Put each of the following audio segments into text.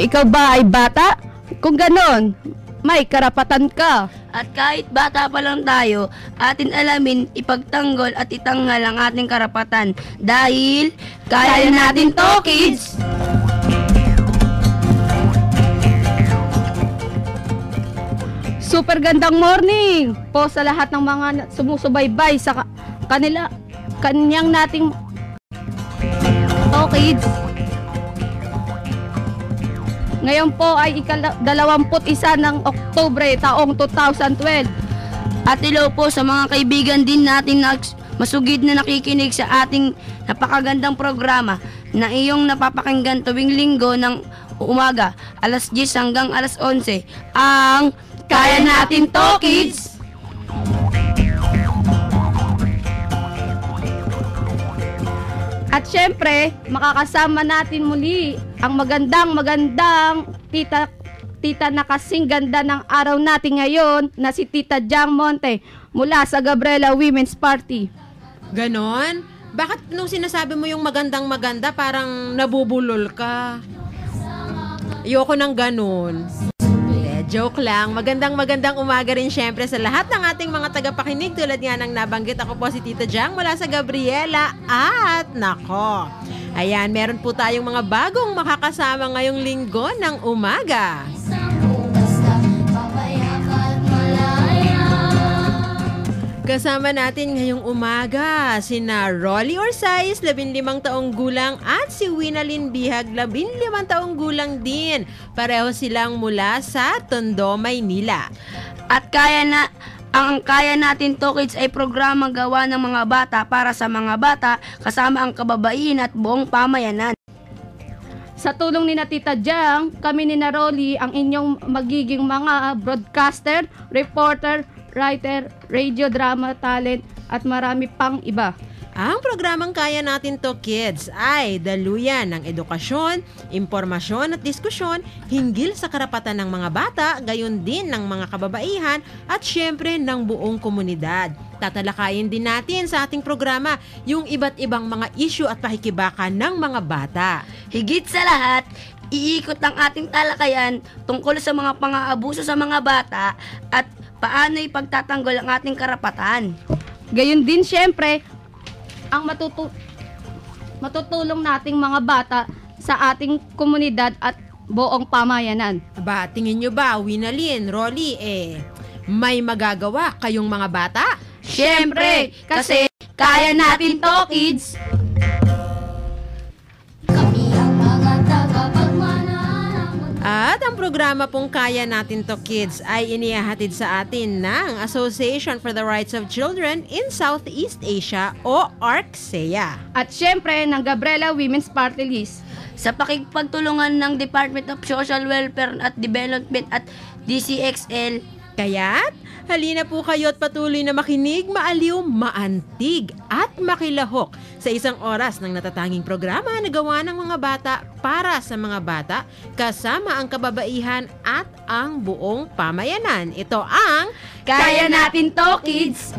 ikaw ba ay bata? Kung ganon, may karapatan ka. At kahit bata pa lang tayo, atin alamin, ipagtanggol at itanggal ang ating karapatan. Dahil, kaya natin to, kids! Super gandang morning po sa lahat ng mga sumusubaybay sa kanyang nating to, kids. Ngayon po ay ika-21 ng Oktubre taong 2012. At hello po sa mga kaibigan din natin na masugid na nakikinig sa ating napakagandang programa na iyong napapakinggan tuwing linggo ng umaga, alas 10 hanggang alas 11. Ang Kaya Natin To, Kids! At syempre, makakasama natin muli ang magandang tita na kasing ganda ng araw natin ngayon na si Tita Jang Monte mula sa Gabriela Women's Party. Ganon? Bakit nung sinasabi mo yung magandang maganda parang nabubulol ka? Ayoko ng ganon. Joke lang. Magandang umaga rin syempre sa lahat ng ating mga tagapakinig. Tulad nga ng nabanggit, ako po si Tita Jang mula sa Gabriela. At nako, ayan, meron po tayong mga bagong makakasama ngayong linggo ng umaga. Kasama natin ngayong umaga sina Rolly Orsais, 15 taong gulang, at si Winalyn Bihag, 15 taong gulang din. Pareho silang mula sa Tondo, Maynila. At ang Kaya Natin To, Kids ay programa gawa ng mga bata para sa mga bata kasama ang kababaihan at buong pamayanan. Sa tulong ni na Tita Jang, kami ni na Rolly ang inyong magiging mga broadcaster, reporter, writer, radio drama, talent, at marami pang iba. Ang programang Kaya Natin To, Kids ay daluyan ng edukasyon, impormasyon at diskusyon hinggil sa karapatan ng mga bata, gayon din ng mga kababaihan at syempre ng buong komunidad. Tatalakayin din natin sa ating programa yung iba't ibang mga issue at pakikibakan ng mga bata. Higit sa lahat, iikot ang ating talakayan tungkol sa mga pang-aabuso sa mga bata at paano ipagtatanggol ang ating karapatan. Gayon din syempre, ang matutulong nating mga bata sa ating komunidad at buong pamayanan. Aba, tingin nyo ba, Winalyn, Rolly, may magagawa kayong mga bata? Syempre, kasi kaya natin to, kids! At ang programa pong Kaya Natin To, Kids ay inihahatid sa atin ng Association for the Rights of Children in Southeast Asia o ARC-CEA. At syempre ng Gabriela Women's Party List. Sa pakikipagtulungan ng Department of Social Welfare at Development at DCXL. Kaya't halina po kayo at patuloy na makinig, maaliw, maantig at makilahok sa isang oras ng natatanging programa na gawa ng mga bata para sa mga bata kasama ang kababaihan at ang buong pamayanan. Ito ang Kaya Natin To, Kids!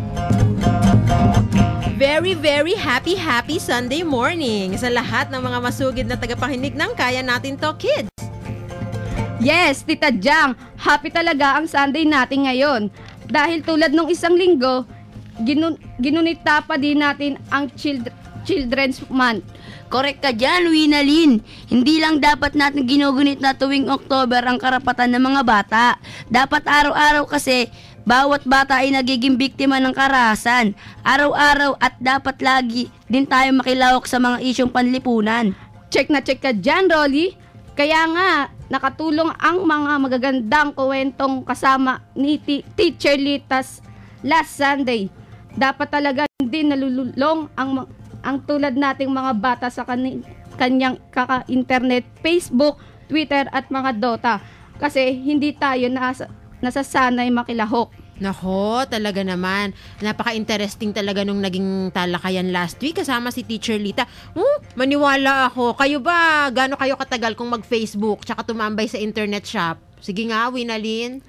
Very happy Sunday morning sa lahat ng mga masugid na tagapakinig ng Kaya Natin To, Kids! Yes, Tita Jang, happy talaga ang Sunday natin ngayon. Dahil tulad nung isang linggo, ginunita pa din natin ang Children's Month. Correct ka dyan, Winalyn. Hindi lang dapat natin ginugunit na tuwing October ang karapatan ng mga bata. Dapat araw-araw kasi bawat bata ay nagiging biktima ng karahasan. Araw-araw at dapat lagi din tayo makilahok sa mga isyong panlipunan. Check na check ka dyan, Rolly. Kaya nga, nakatulong ang mga magagandang kwentong kasama ni Teacher Litas last Sunday. Dapat talaga din nalululong ang tulad nating mga bata sa kanyang kaka-internet, Facebook, Twitter at mga Dota. Kasi hindi tayo nasasanay makilahok. Nako, talaga naman. Napaka-interesting talaga nung naging talakayan last week kasama si Teacher Lita. Maniwala ako. Kayo ba, gaano kayo katagal kung mag-Facebook tsaka tumambay sa internet shop? Sige nga, Winalyn.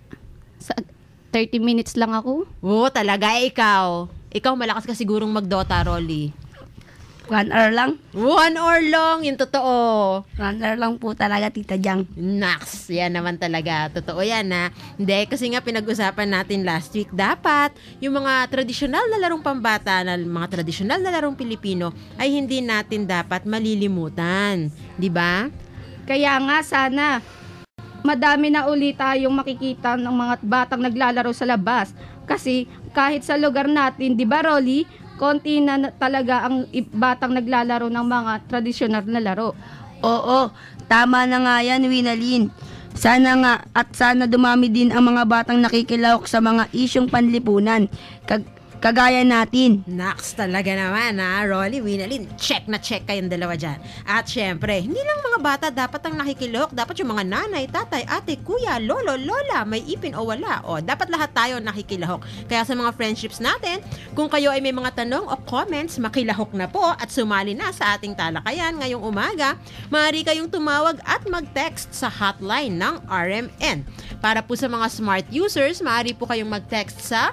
30 minutes lang ako. Talaga ikaw. Ikaw malakas ka sigurong mag-Dota, Rolly. 1 hour lang. 1 hour long, yung totoo. 1 hour lang po talaga, Tita Jang. Naks, yan naman talaga. Totoo yan na. Hindi, kasi nga pinag-usapan natin last week, dapat yung mga tradisyonal na larong pambata, mga tradisyonal na larong Pilipino, ay hindi natin dapat malilimutan. Di ba? Kaya nga sana madami na ulit tayong makikita ng mga batang naglalaro sa labas. Kasi kahit sa lugar natin, di ba Rolly, konti na talaga ang batang naglalaro ng mga tradisyonal na laro. Oo, tama na nga yan, Winalyn. Sana nga at sana dumami din ang mga batang nakikilahok sa mga isyong panlipunan. Kagaya natin. Naks talaga naman ha, Rolly, Winalyn, check na check kayong dalawa dyan. At syempre, hindi lang mga bata dapat ang nakikilahok, dapat yung mga nanay, tatay, ate, kuya, lolo, lola, may ipin o wala. O, dapat lahat tayo nakikilahok. Kaya sa mga friendships natin, kung kayo ay may mga tanong o comments, makilahok na po at sumali na sa ating talakayan ngayong umaga. Maaari kayong tumawag at mag-text sa hotline ng RMN. Para po sa mga smart users, maaari po kayong mag-text sa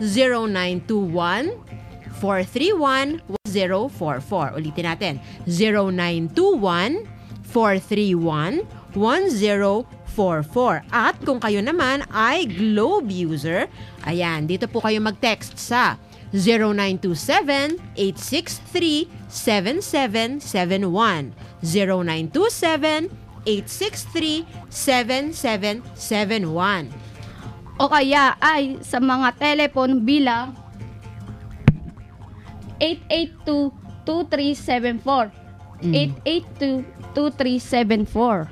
0921-431-1044. Ulitin natin, 0921-431-1044. At kung kayo naman ay Globe user, ayan, dito po kayo mag-text sa 0927-863-7771. 0927-863-7771. O kaya ay sa mga telepon bilang 882-2374. 882-2374.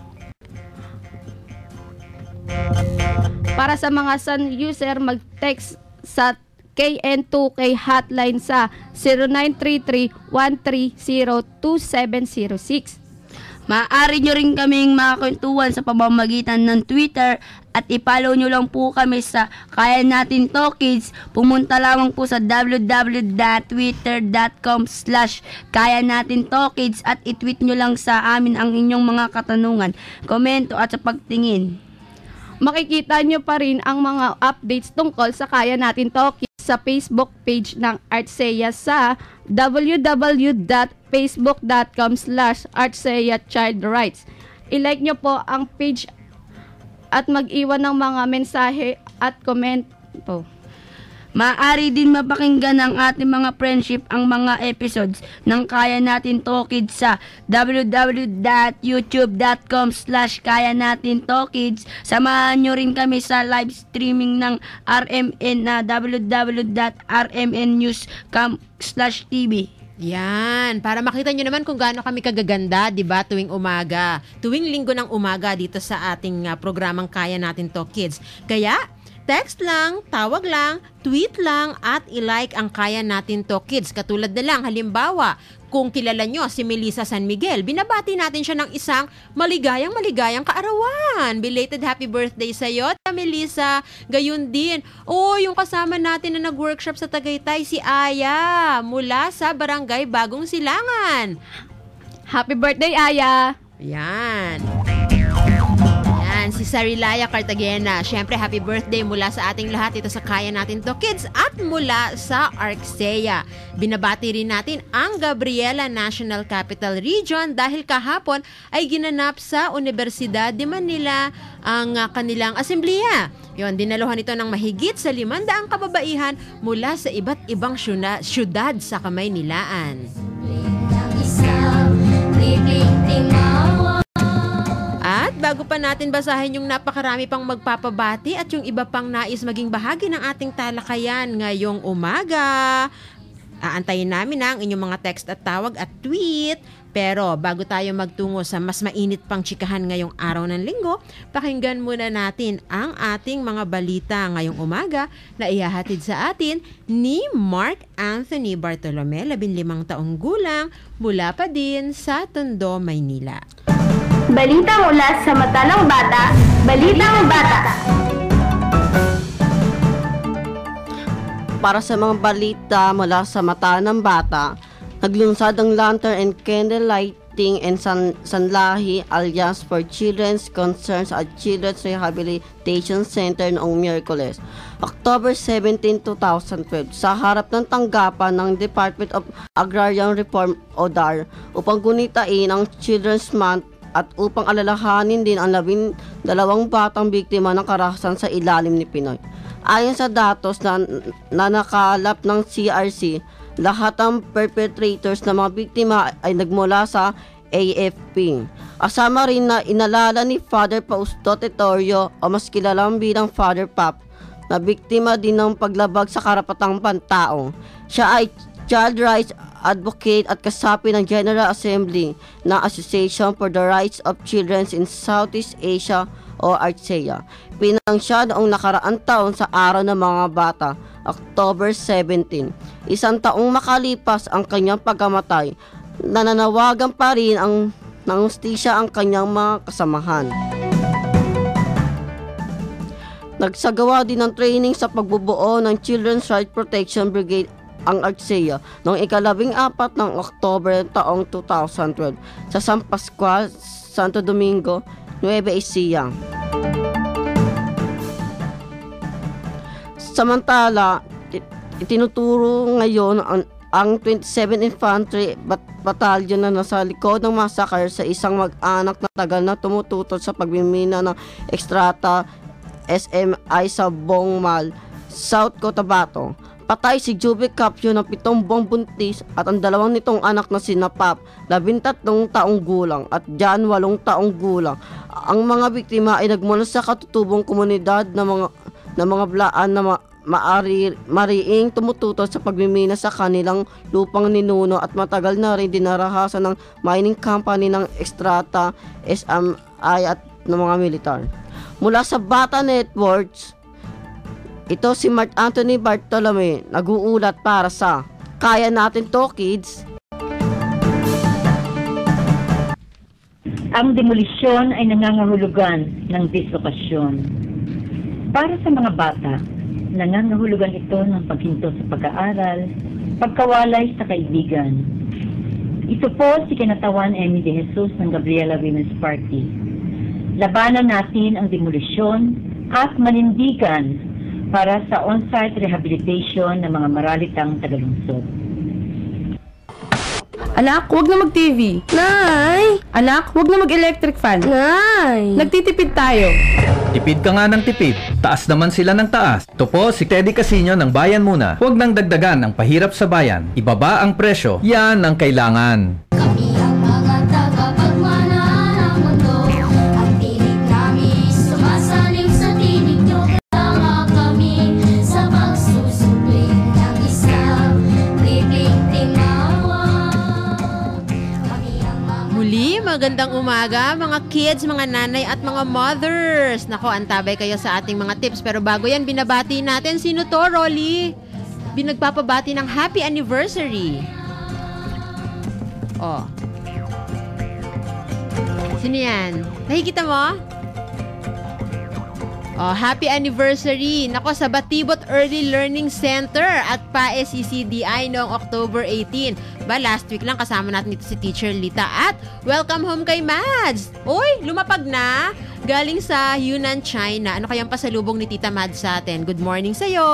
Para sa mga Sun user, mag-text sa KN2K hotline sa 0933-130-2706. Maaari nyo rin kaming makakwentuhan sa pamamagitan ng Twitter at i-follow nyo lang po kami sa Kaya Natin To Kids. Pumunta lamang po sa www.twitter.com/Kaya Natin To Kids at i-tweet nyo lang sa amin ang inyong mga katanungan, komento at sa pagtingin. Makikita nyo pa rin ang mga updates tungkol sa Kaya Natin To Kids sa Facebook page ng Artsea sa www.facebook.com/ArtseaChildRights. I-like nyo po ang page at mag-iwan ng mga mensahe at komento. Maaari din mapakinggan ng ating mga friendship ang mga episodes ng Kaya Natin To Kids sa www.youtube.com/Kaya Natin To Kids. Samahan nyo rin kami sa live streaming ng RMN na www.rmnnews.com/TV. Yan, para makita nyo naman kung gaano kami kagaganda, di ba, tuwing umaga. Tuwing linggo ng umaga dito sa ating programang Kaya Natin To Kids. Kaya, text lang, tawag lang, tweet lang, at i-like ang Kaya Natin To Kids. Katulad na lang, halimbawa, kung kilala nyo si Melissa San Miguel, binabati natin siya ng isang maligayang kaarawan. Belated happy birthday sa'yo, Melissa. Gayun din. Yung kasama natin na nag-workshop sa Tagaytay, si Aya, mula sa Barangay Bagong Silangan. Happy birthday, Aya! Yan. Si Sarilaya Cartagena. Siyempre, happy birthday mula sa ating lahat dito sa Kaya Natin To Kids at mula sa Artsea. Binabati rin natin ang Gabriela National Capital Region dahil kahapon ay ginanap sa Universidad de Manila ang kanilang asembleya. Yon, dinaluhan ito ng mahigit sa 500 kababaihan mula sa iba't ibang syudad sa Kamaynilaan. At bago pa natin basahin yung napakarami pang magpapabati at yung iba pang nais maging bahagi ng ating talakayan ngayong umaga, aantayin namin ang inyong mga text at tawag at tweet. Pero bago tayo magtungo sa mas mainit pang chikahan ngayong araw ng linggo, pakinggan muna natin ang ating mga balita ngayong umaga na ihahatid sa atin ni Mark Anthony Bartolome, 15 taong gulang, mula pa din sa Tondo, Maynila. Balita mula sa mata ng bata, Balitang Bata. Para sa mga balita mula sa mata ng bata, naglunsad ang Lantern and Candlelight Ting and Sanlahi Alliance for Children's Concerns at Children's Rehabilitation Center noong Miyerkules, October 17, 2012, sa harap ng tanggapan ng Department of Agrarian Reform o DAR upang gunitain ang Children's Month at upang alalahanin din ang 12 batang biktima ng karahasan sa ilalim ni Pinoy. Ayon sa datos na nakalap ng CRC, lahat ng perpetrators na mga biktima ay nagmula sa AFP. Asama rin na inalala ni Father Fausto Tetorio o mas kilalang bilang Father Pap na biktima din ng paglabag sa karapatang pantao. Siya ay child rights advocate at kasapi ng General Assembly ng Association for the Rights of Children in Southeast Asia o ARCEA. Pinang siya noong nakaraang taon sa Araw ng Mga Bata, October 17. Isang taong makalipas ang kanyang pagkamatay, nananawagan pa rin ng hustisya ang kanyang mga kasamahan. Nagsagawa din ng training sa pagbubuo ng Children's Rights Protection Brigade ang ARCEA noong ika-14 ng Oktober taong 2012 sa San Pascual, Santo Domingo, Nueva Ecija. Samantala, itinuturo ngayon ang 27 Infantry Battalion na nasa likod ng massacre sa isang mag-anak na tagal na tumututok sa pagmimina ng Extrata SMI sa Bongmal, South Cotabato. Patay si Jubic Capio ng 7 buwang buntis at ang dalawang nitong anak na sina Pap, 13 taong gulang at Jan, 8 taong gulang. Ang mga biktima ay nagmula sa katutubong komunidad ng mga blaan na mariing tumututo sa pagmimina sa kanilang lupang ninuno at matagal na rin dinarahasan ng mining company ng Extrata SMI at ng mga militar. Mula sa Bata Networks, ito si Mark Anthony Bartolome, nag-uulat para sa Kaya Natin To Kids. Ang demolisyon ay nangangahulugan ng dislokasyon. Para sa mga bata, nangangahulugan ito ng paghinto sa pag-aaral, pagkawalay sa kaibigan. Ito po si Kinatawan Emmy de Jesus ng Gabriela Women's Party. Labanan natin ang demolisyon at manindigan para sa on-site rehabilitation ng mga maralitang tagalungsod. Anak, huwag na mag-TV. Nay! Anak, huwag na mag-electric fan. Nay! Nagtitipid tayo. Tipid ka nga ng tipid. Taas naman sila ng taas. Ito po si Teddy Casino ng Bayan Muna. Huwag nang dagdagan ang pahirap sa bayan. Ibaba ang presyo. Yan ang kailangan. Kami ang mga tagapagmana ng mundo. Ang tinig namin sumasalim sa tinig nyo. Kasama kami sa pagsusubling ng isang bibiktimawa. Kami ang mga... Muli, magandang umaga mga kids, mga nanay at mga mothers. Nako, antabay kayo sa ating mga tips. Pero bago yan, binabati natin. Sino to, Rolly? Binagpapabati ng happy anniversary. Oh. Sino yan? Nakikita mo? Oh, happy anniversary. Nako, sa Batibot Early Learning Center at PAES-CCDI noong October 18. Last week lang kasama natin dito si Teacher Lita. At welcome home kay Mads. Uy, lumapag na. Galing sa Yunnan, China. Ano kayang pasalubong ni Tita Mads sa atin? Good morning sa'yo.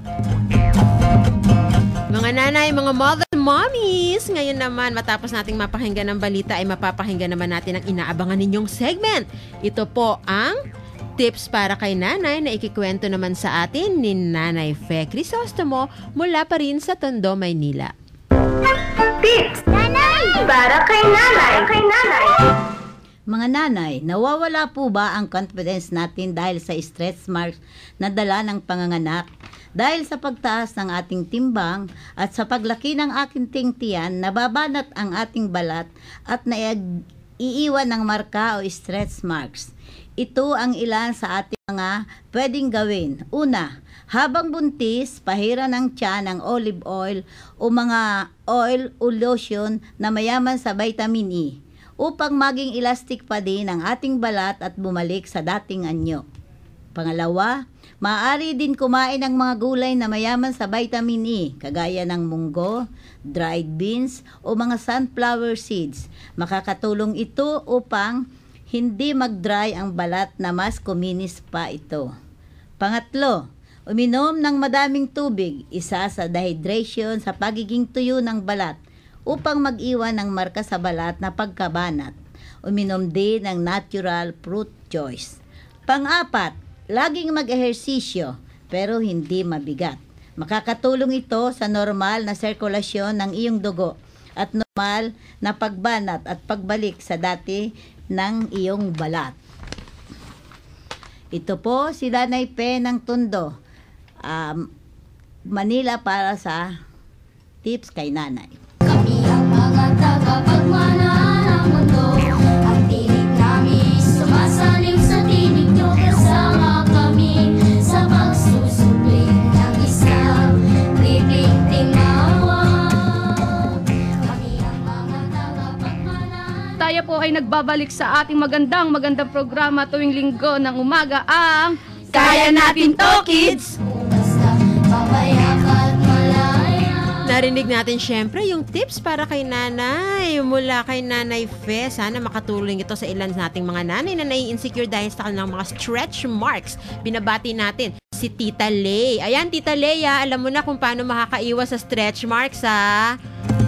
Mga nanay, mga mother, mommies. Ngayon naman, matapos nating mapakinggan ng balita, ay mapapakinggan naman natin ang inaabangan ninyong segment. Ito po ang tips para kay nanay na ikikwento naman sa atin ni Nanay Fe Crisostomo mula pa rin sa Tondo, Maynila. Tips! Nanay! Para kay nanay! Mga nanay, nawawala po ba ang confidence natin dahil sa stress marks na dala ng panganganak? Dahil sa pagtaas ng ating timbang at sa paglaki ng aking tingtiyan, nababanat ang ating balat at naiiwan ng marka o stretch marks. Ito ang ilan sa ating mga pwedeng gawin. Una, habang buntis, pahira ng tiyan ng olive oil o mga oil o lotion na mayaman sa vitamin E upang maging elastic pa din ang ating balat at bumalik sa dating anyo. Pangalawa, maaari din kumain ng mga gulay na mayaman sa vitamin E, kagaya ng munggo, dried beans o mga sunflower seeds. Makakatulong ito upang hindi mag-dry ang balat na mas kuminis pa ito. Pangatlo, uminom ng madaming tubig, isa sa dehydration sa pagiging tuyo ng balat upang mag-iwan ng marka sa balat na pagkabanat. Uminom din ng natural fruit juice. Pang-apat, laging mag-ehersisyo pero hindi mabigat. Makakatulong ito sa normal na sirkulasyon ng iyong dugo at normal na pagbanat at pagbalik sa dati ng iyong balat. Ito po si Nanay Pe ng Tondo, Manila, para sa Tips kay Nanay. Kami ang mga tagapagmana ng mundo. Ang tinig namin sumasaling sa tinig nyo. Kasama kami sa pagsusubling ng isang bibig tingawa. Kami ang mga tagapagmana. Tayo po ay nagbabalik sa ating magandang programa tuwing linggo ng umaga, ang Kaya Natin To, Kids! Basta papayak at malaya. Narinig natin syempre yung tips para kay nanay mula kay Nanay Fe. Sana makatulong ito sa ilan nating mga nanay na nai-insecure dahil sa kanilang mga stretch marks. Binabati natin si Tita Lay. Ayan, Tita Lay, alam mo na kung paano makakaiwas sa stretch marks, ha?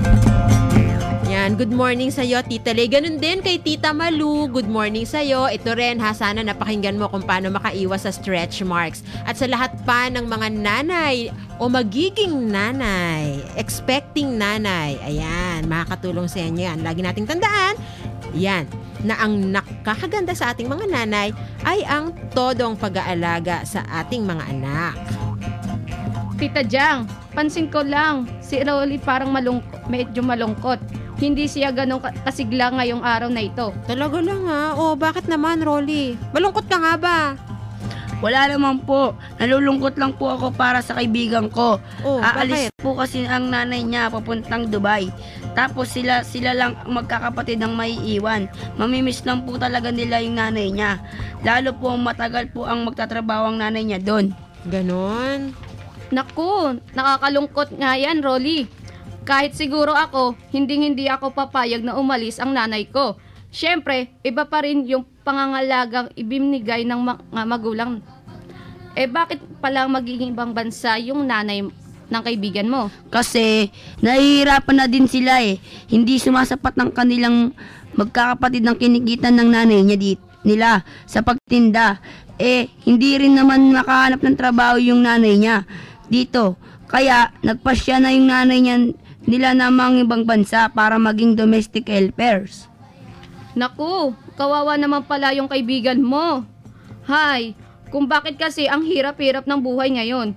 Yan, good morning sa'yo, Tita Lay. Ganun din kay Tita Malu, good morning sa'yo. Ito rin, ha, sana napakinggan mo kung paano makaiwas sa stretch marks. At sa lahat pa ng mga nanay o magiging nanay, expecting nanay, ayan, makakatulong sa inyo yan. Lagi nating tandaan, yan, na ang nakakaganda sa ating mga nanay ay ang todong pag-aalaga sa ating mga anak. Tita Jang, pansin ko lang, si Rolly parang medyo malungkot. Hindi siya ganun kasigla ngayong araw na ito. Talaga lang, ha? O, bakit naman, Rolly? Malungkot ka nga ba? Wala naman po. Nalulungkot lang po ako para sa kaibigan ko. Oh, Aalis bakit? po kasi ang nanay niya papuntang Dubai. Tapos sila lang ang magkakapatid ang maiiwan. Mamimiss lang po talaga nila yung nanay niya. Lalo po matagal po ang magtatrabaho ang nanay niya doon. Ganon? Naku, nakakalungkot nga yan, Rolly. Kahit siguro ako, hindi ako papayag na umalis ang nanay ko. Siyempre, iba pa rin yung pangangalagang ibinigay ng mga magulang. Bakit pala magiging ibang bansa yung nanay ng kaibigan mo? Kasi nahihirapan na din sila eh. Hindi sumasapat ng kanilang magkakapatid ng kinikitan ng nanay niya nila sa pagtinda. Hindi rin naman makahanap ng trabaho yung nanay niya dito. Kaya nagpasya na yung nanay niya nila namang ibang bansa para maging domestic helpers. Naku, kawawa naman pala yung kaibigan mo. Hay, kung bakit kasi ang hirap-hirap ng buhay ngayon.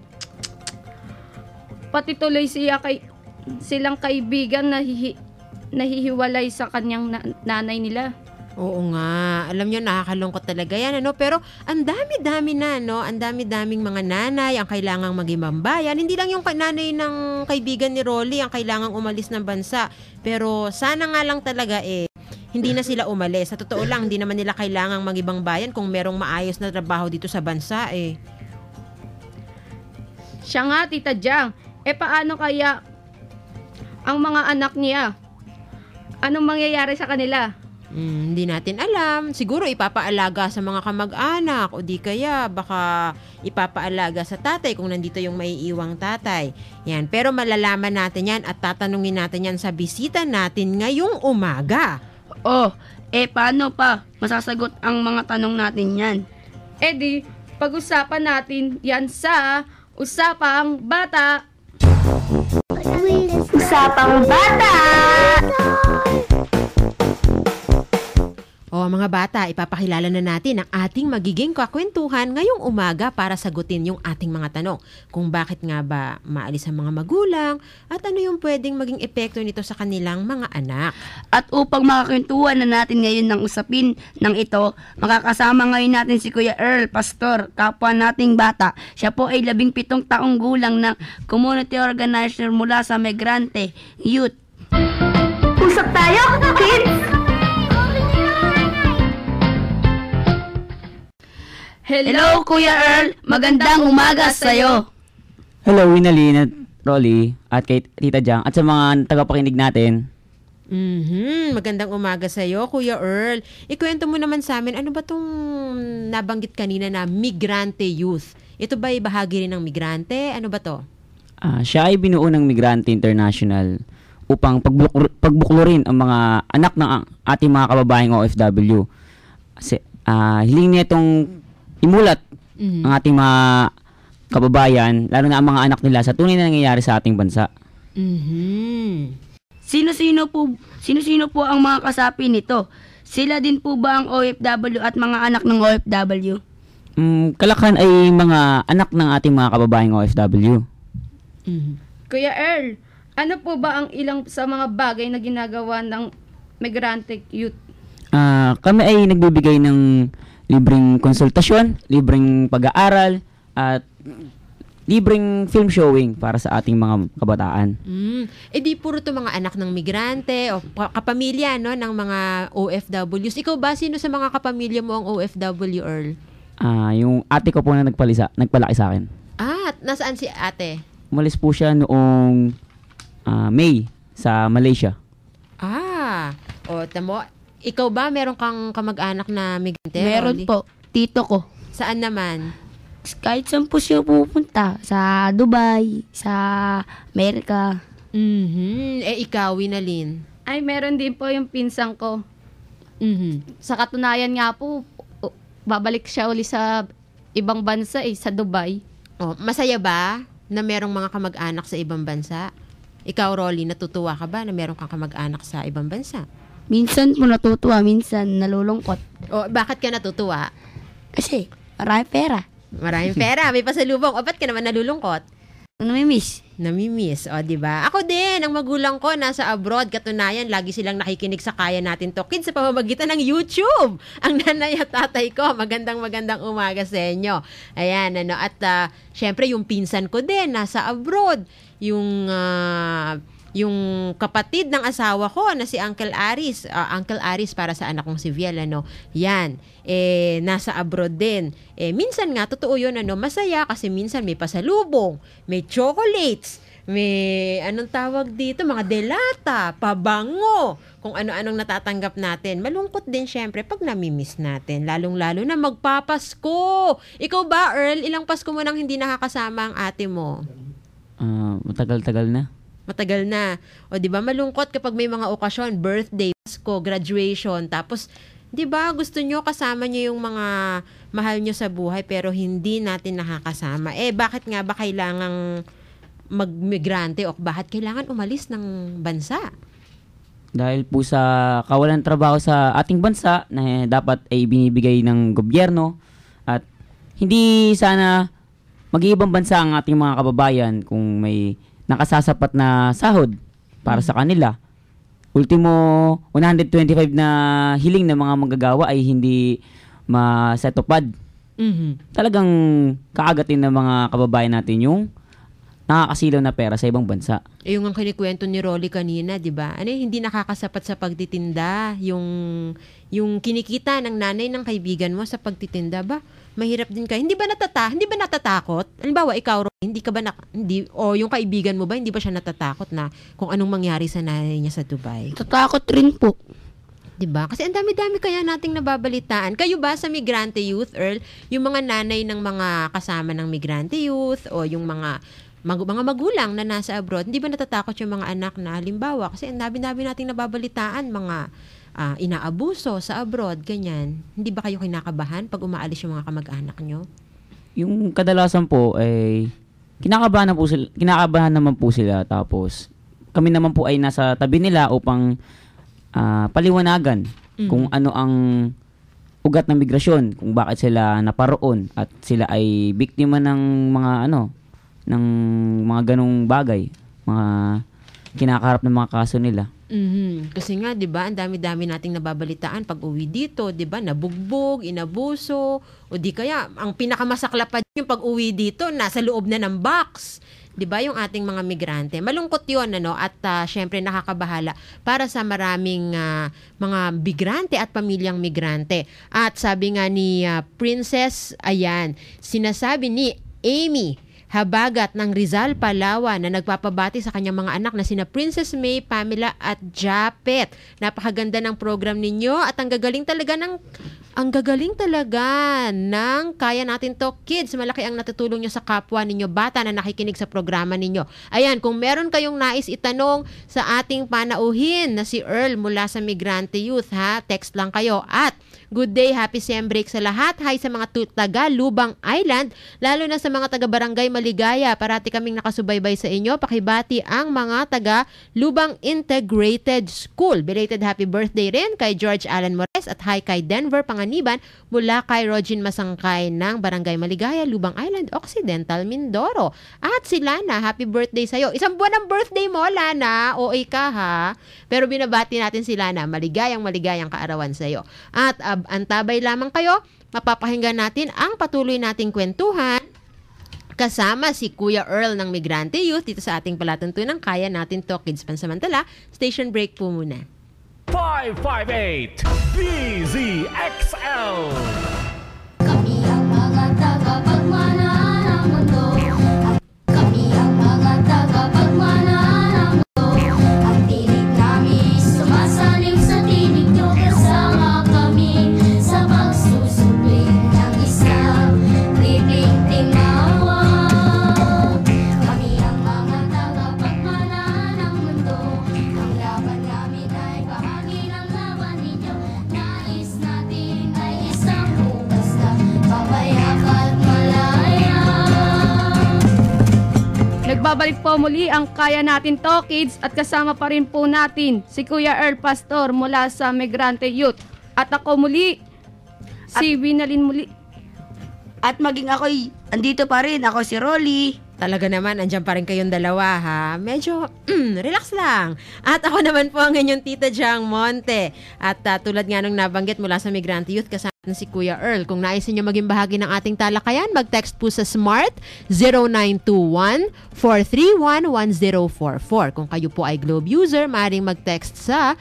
Pati tuloy silang kaibigan nahihiwalay sa kanyang nanay nila. Oo nga. Alam nyo, nakakalungkot talaga yan, ano? Pero ang dami-dami na, no? Ang dami-daming mga nanay ang kailangang maging mambayan. Hindi lang yung nanay ng kaibigan ni Rolly ang kailangang umalis ng bansa. Pero sana nga lang talaga hindi na sila umalis. Sa totoo lang, hindi naman nila kailangang mag-ibang bayan kung merong maayos na trabaho dito sa bansa, Siya nga, Tita Jang. Paano kaya ang mga anak niya? Anong mangyayari sa kanila? Hindi natin alam. Siguro ipapaalaga sa mga kamag-anak o di kaya baka ipapaalaga sa tatay kung nandito yung maiiwang tatay. Yan. Pero malalaman natin yan at tatanungin natin yan sa bisita natin ngayong umaga. Paano pa masasagot ang mga tanong natin yan? Di, pag-usapan natin yan sa Usapang Bata. Usapang Bata! O mga bata, ipapakilala na natin ang ating magiging kakwentuhan ngayong umaga para sagutin yung ating mga tanong. Kung bakit nga ba maalis ang mga magulang at ano yung pwedeng maging epekto nito sa kanilang mga anak. At upang makakwentuhan na natin ngayon ng usapin ng ito, makakasama ngayon natin si Kuya Earl Pastor, kapwa nating bata. Siya po ay 17 taong gulang na community organizer mula sa Migrante Youth. Usap tayo, kids! Hello, Kuya Earl. Magandang umaga sa'yo. Hello, Winalyn at Rolly at kay Tita Jang at sa mga tagapakinig natin. Magandang umaga sa'yo, Kuya Earl. Ikwento mo naman sa amin, ano ba tong nabanggit kanina na migrante youth? Ito ba ay bahagi rin ng migrante? Ano ba to? Siya ay binuo ng Migrante International upang pagbuklurin ang mga anak ng ating mga kababayang OFW. Kasi hiling niya itong imulat ang ating mga kababayan, lalo na ang mga anak nila sa tunay na nangyayari sa ating bansa. Sino-sino po ang mga kasapi nito? Sila din po ba ang OFW at mga anak ng OFW? Kalakhan ay mga anak ng ating mga kababayang OFW. Kuya Earl, ano po ba ang ilang sa mga bagay na ginagawa ng migrante youth? Kami ay nagbibigay ng libreng konsultasyon, libreng pag-aaral, at libreng film showing para sa ating mga kabataan. Di puro to mga anak ng migrante o kapamilya no, ng mga OFWs. Ikaw ba, sino sa mga kapamilya mo ang OFW, Earl? Yung ate ko po na nagpalaki sa akin. Nasaan si ate? Umalis po siya noong May sa Malaysia. Tamo, ikaw ba, meron kang kamag-anak na migrante? Meron Rolly? po. Tito ko. Saan naman? Kahit saan po siya pupunta. Sa Dubai, sa Amerika. Ikaw, Winalyn? Ay, meron din po yung pinsang ko. Sa katunayan nga po, babalik siya uli sa ibang bansa sa Dubai. Masaya ba na merong mga kamag-anak sa ibang bansa? Ikaw, Rolly, natutuwa ka ba na meron kang kamag-anak sa ibang bansa? Minsan po natutuwa, minsan nalulungkot. Bakit ka natutuwa? Kasi maraming pera. Maraming pera, may pasalubong. Ba't ka naman nalulungkot? Namimiss. Diba? Ako din, ang magulang ko nasa abroad. Katunayan, lagi silang nakikinig sa Kaya Natin to Kids sa pamamagitan ng YouTube. Ang nanay at tatay ko, magandang umaga sa inyo. Ayan, at syempre yung pinsan ko din, nasa abroad. Yung kapatid ng asawa ko na si Uncle Aris para sa anak kong si Viel, yan, nasa abroad din. Minsan nga, totoo yun, masaya kasi minsan may pasalubong, may chocolates, may anong tawag dito, mga delata, pabango, kung ano-anong natatanggap natin. Malungkot din syempre pag namimiss natin, lalong-lalo na magpapasko. Ikaw ba, Earl, ilang Pasko mo nang hindi nakakasama ang ate mo? Matagal-tagal na. Matagal na. O di ba malungkot kapag may mga okasyon, birthday, Pasko, graduation, tapos di ba gusto nyo kasama nyo yung mga mahal nyo sa buhay pero hindi natin nakakasama. Bakit nga ba kailangang magmigrante o bakit kailangan umalis ng bansa? Dahil po sa kawalan trabaho sa ating bansa na dapat ay binibigay ng gobyerno at hindi sana mag-iibang bansa ang ating mga kababayan kung may nakasasapat na sahod para sa kanila. Ultimo, 125 na hiling ng mga manggagawa ay hindi masetupad. Talagang kaagatin ng mga kababayan natin yung nakakasilaw na pera sa ibang bansa. Yung ang kinikwento ni Rolly kanina, di ba? Hindi nakakasapat sa pagtitinda. Yung kinikita ng nanay ng kaibigan mo sa pagtitinda ba? Mahirap din ka. Hindi ba natatakot? Halimbawa, ikaw, hindi ka ba yung kaibigan mo ba, hindi ba siya natatakot na kung anong mangyari sa nanay niya sa Dubai? Tatakot rin po. Diba? Kasi ang dami-dami kaya nating nababalitaan. Kayo ba sa Migrante Youth, Earl, yung mga nanay ng mga kasama ng Migrante Youth o yung mga magulang na nasa abroad, hindi ba natatakot yung mga anak na halimbawa? Kasi ang dami-dami nating nababalitaan, mga inaabuso sa abroad, ganyan. Hindi ba kayo kinakabahan pag umaalis yung mga kamag-anak nyo? Yung kadalasan po ay kinakabahan naman po sila, tapos kami naman po ay nasa tabi nila upang paliwanagan kung ano ang ugat ng migrasyon, kung bakit sila naparoon at sila ay biktima ng mga ganong bagay, mga kinakaharap ng mga kaso nila. Kasi nga, 'di ba, ang dami-dami nating nababalitaan pag uwi dito, 'di ba, nabugbog, inabuso, o di kaya ang pinakamasaklap pa yung pag uwi dito, nasa loob na ng box. 'di ba, yung ating mga migrante. Malungkot 'yon, ano, at syempre nakakabahala para sa maraming mga migrante at pamilyang migrante. At sabi nga ni Princess, ayan, sinasabi ni Amy Habagat ng Rizal, Palawan, na nagpapabati sa kanyang mga anak na sina Princess May, Pamela at Japet. Napakaganda ng program ninyo at ang gagaling talaga ng Kaya Natin To Kids. Malaki ang natutulong nyo sa kapwa ninyo bata na nakikinig sa programa ninyo. Ayan, kung meron kayong nais itanong sa ating panauhin na si Earl mula sa Migrante Youth, text lang kayo. At good day, happy SEM break sa lahat. Hi sa mga taga Lubang Island, lalo na sa mga taga Barangay Maligaya. Parati kaming nakasubaybay sa inyo. Pakibati ang mga taga Lubang Integrated School. Belated happy birthday rin kay George Alan Mores at hi kay Denver Panganiban mula kay Rogin Masangkay ng Barangay Maligaya, Lubang Island, Occidental, Mindoro. At si Lana, happy birthday sa'yo. Isang buwan ang birthday mo, Lana. OA ka, ha? Pero binabati natin si Lana. Maligayang kaarawan sa'yo. At antabay lamang kayo, mapapakinggan natin ang patuloy nating kwentuhan kasama si Kuya Earl ng Migrante Youth dito sa ating palatuntunan ng Kaya Natin To Kids. Pansamantala, station break po muna. 558 BZXL. Kami ang mga tagapagmana ng mundo. Kami ang mga tagapagmana ng mundo. Ang tinig namin sumasalim sa tinig nyo. Kasama kami sa pagsusubling ng isang tinig tingawa. Kami ang mga tagapagmana ng mundo. Ang laban namin ay bahagi ng laban ninyo. Nais natin ay isang bukas na papayak at malaya. Nagbabalik po muli ang Kaya Natin To Kids at kasama pa rin po natin si Kuya Earl Pastor mula sa Migrante Youth. At ako muli, si Winalyn muli. At maging ako'y andito pa rin, ako si Rolly. Talaga naman, andyan pa rin kayong dalawa, ha? Medyo, relax lang. At ako naman po ang inyong Tita Jang Monte. At tulad nga nung nabanggit mula sa Migrante Youth, kasama si Kuya Earl. Kung nais niyo maging bahagi ng ating talakayan, mag-text po sa Smart 0921-431-1044. Kung kayo po ay Globe user, maaaring mag-text sa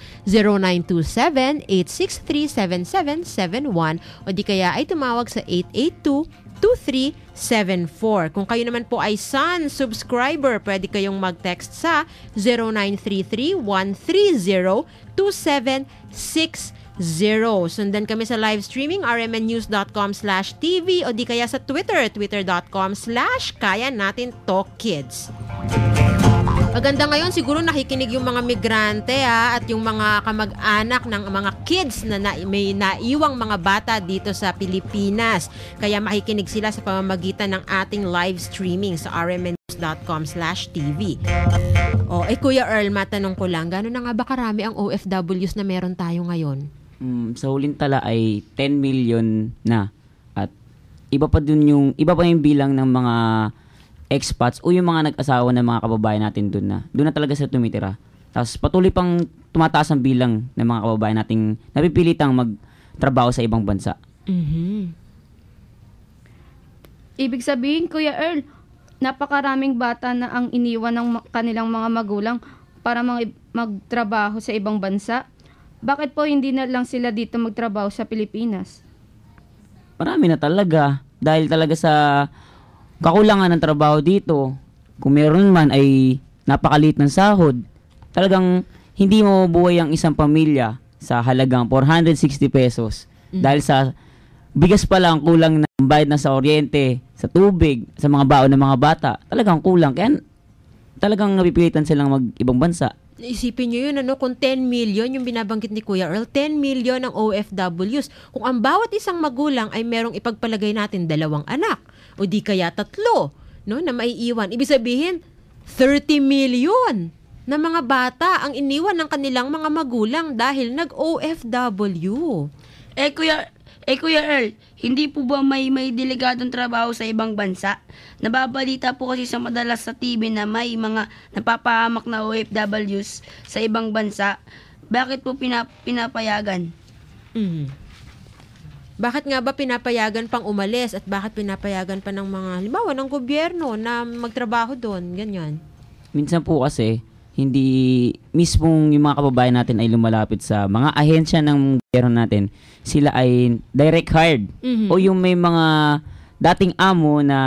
0927-863-7771 o di kaya ay tumawag sa 882-2374. Kung kayo naman po ay Sun subscriber, pwede kayong mag-text sa 0933-130-2760. Sundan kami sa live streaming rmnnews.com/tv o di kaya sa twitter.com/Kaya Natin To Kids. Maganda ngayon, siguro nakikinig yung mga migrante at yung mga kamag-anak ng mga kids na may naiwang mga bata dito sa Pilipinas. Kaya makikinig sila sa pamamagitan ng ating live streaming sa rmnnews.com/tv. Kuya Earl, matanong ko lang, gano'n na nga ba karami ang OFWs na meron tayo ngayon? Sa huling tala ay 10 million na. At iba pa yung bilang ng mga expats o yung mga nag-asawa ng mga kababayan natin doon na talaga sila tumitira. Tapos patuloy pang tumataas ang bilang ng mga kababayan nating napipilitang magtrabaho sa ibang bansa. Mm-hmm. Ibig sabihin, Kuya Earl, napakaraming bata na ang iniwan ng kanilang mga magulang para magtrabaho sa ibang bansa. Bakit po hindi na lang sila dito magtrabaho sa Pilipinas? Marami na talaga. Dahil talaga sa kakulangan ng trabaho dito, kung meron man ay napakaliit ng sahod, talagang hindi mo buhay ang isang pamilya sa halagang 460 pesos. Dahil sa bigas pa lang kulang na bayad na sa kuryente, sa tubig, sa mga baon ng mga bata, talagang kulang. Kaya talagang napipilitan silang mag-ibang bansa. Isipin nyo yun, kung 10 million, yung binabanggit ni Kuya Earl, 10 million ang OFWs. Kung ang bawat isang magulang ay merong ipagpalagay natin 2 anak, o di kaya 3, na maiiwan. Ibig sabihin, 30 million na mga bata ang iniwan ng kanilang mga magulang dahil nag-OFW. Kuya Earl, hindi po ba may delegadong trabaho sa ibang bansa? Nababalita po kasi sa madalas sa TV na may mga napapahamak na OFWs sa ibang bansa. Bakit po pinapayagan? Bakit nga ba pinapayagan pang umalis at bakit pinapayagan pa ng mga, halimbawa, ng gobyerno na magtrabaho doon? Ganyan. Minsan po kasi, hindi mismong yung mga kababayan natin ay lumalapit sa mga ahensya ng gobyerno natin. Sila ay direct hired. O yung may mga dating amo na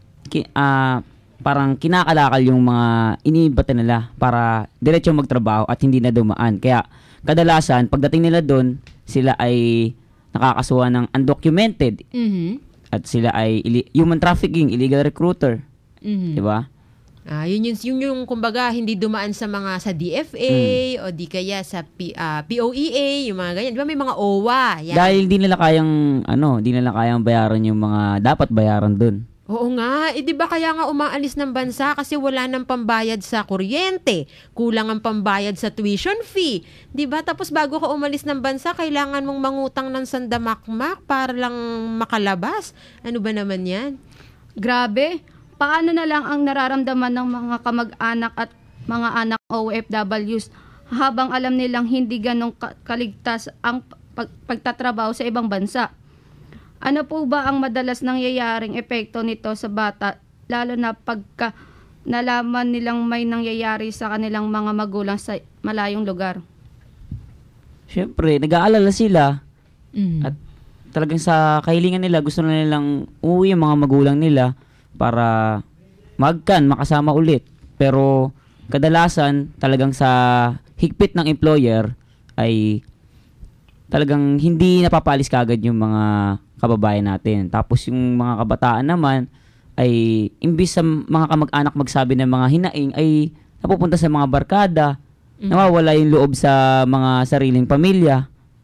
parang kinakalakal yung mga inibata nila para diretso magtrabaho at hindi na dumaan. Kaya kadalasan, pagdating nila doon, sila ay nakakasuhan ng undocumented. At sila ay human trafficking, illegal recruiter. Diba? Yun yung kumbaga hindi dumaan sa DFA o di kaya sa POEA, yung mga ganyan. Di ba may mga OWA? Yan. Dahil di nila kayang bayaran yung mga dapat bayaran dun. Oo nga, di ba kaya nga umaalis ng bansa kasi wala nang pambayad sa kuryente, kulang ang pambayad sa tuition fee. Di ba? Tapos bago ka umalis ng bansa, kailangan mong mangutang ng sandamakmak para lang makalabas. Ano ba naman yan? Grabe. Paano na lang ang nararamdaman ng mga kamag-anak at mga anak OFWs habang alam nilang hindi ganong kaligtas ang pagtatrabaho sa ibang bansa? Ano po ba ang madalas nangyayaring epekto nito sa bata, lalo na pagka nalaman nilang may nangyayari sa kanilang mga magulang sa malayong lugar? Siyempre, nag-aalala sila. At talagang sa kahilingan nila, gusto na nilang uuwi yung mga magulang nila para makasama ulit. Pero kadalasan, talagang sa higpit ng employer ay talagang hindi napapalis kagad yung mga kababayan natin. Tapos yung mga kabataan naman ay imbis sa mga kamag-anak magsabi ng mga hinaing ay napupunta sa mga barkada, nawawala yung loob sa mga sariling pamilya,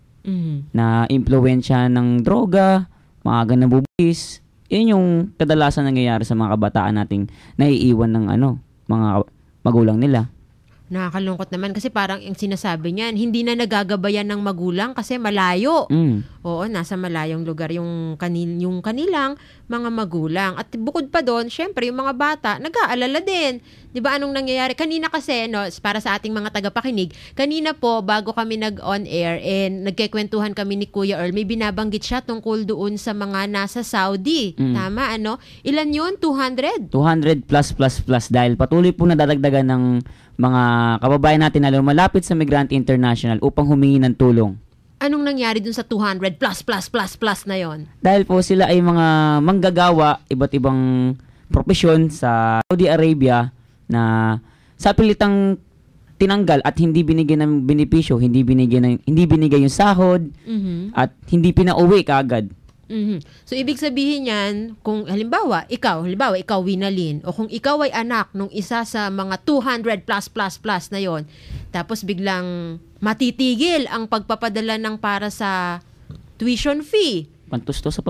na impluwensya ng droga, mga ganabubis. Yun yung kadalasan nangyayari sa mga kabataan nating naiiwan ng mga magulang nila. Nakakalungkot naman kasi parang yung sinasabi niyan, hindi na nagagabayan ng magulang kasi malayo. Oo, nasa malayong lugar yung kanilang mga magulang. At bukod pa doon, syempre yung mga bata, nag-aalala din. 'Di ba anong nangyayari? Kanina kasi, para sa ating mga tagapakinig, kanina po, bago kami nag-on air, nagkikwentuhan kami ni Kuya Earl, may binabanggit siya tungkol doon sa mga nasa Saudi. Tama, Ilan yun? 200? 200 plus dahil patuloy po nadadagdagan ng mga kababayan natin na lumalapit sa Migrante International upang humingi ng tulong. Anong nangyari dun sa 200 plus na yon? Dahil po sila ay mga manggagawa, iba't ibang propesyon sa Saudi Arabia na sa pilitang tinanggal at hindi binigyan ng benepisyo, hindi binigay yung sahod at hindi pinauwi kaagad. So, ibig sabihin yan, kung halimbawa, ikaw Winalyn, o kung ikaw ay anak nung isa sa mga 200 plus na yon, tapos biglang matitigil ang pagpapadala ng para sa tuition fee. Pantusto sa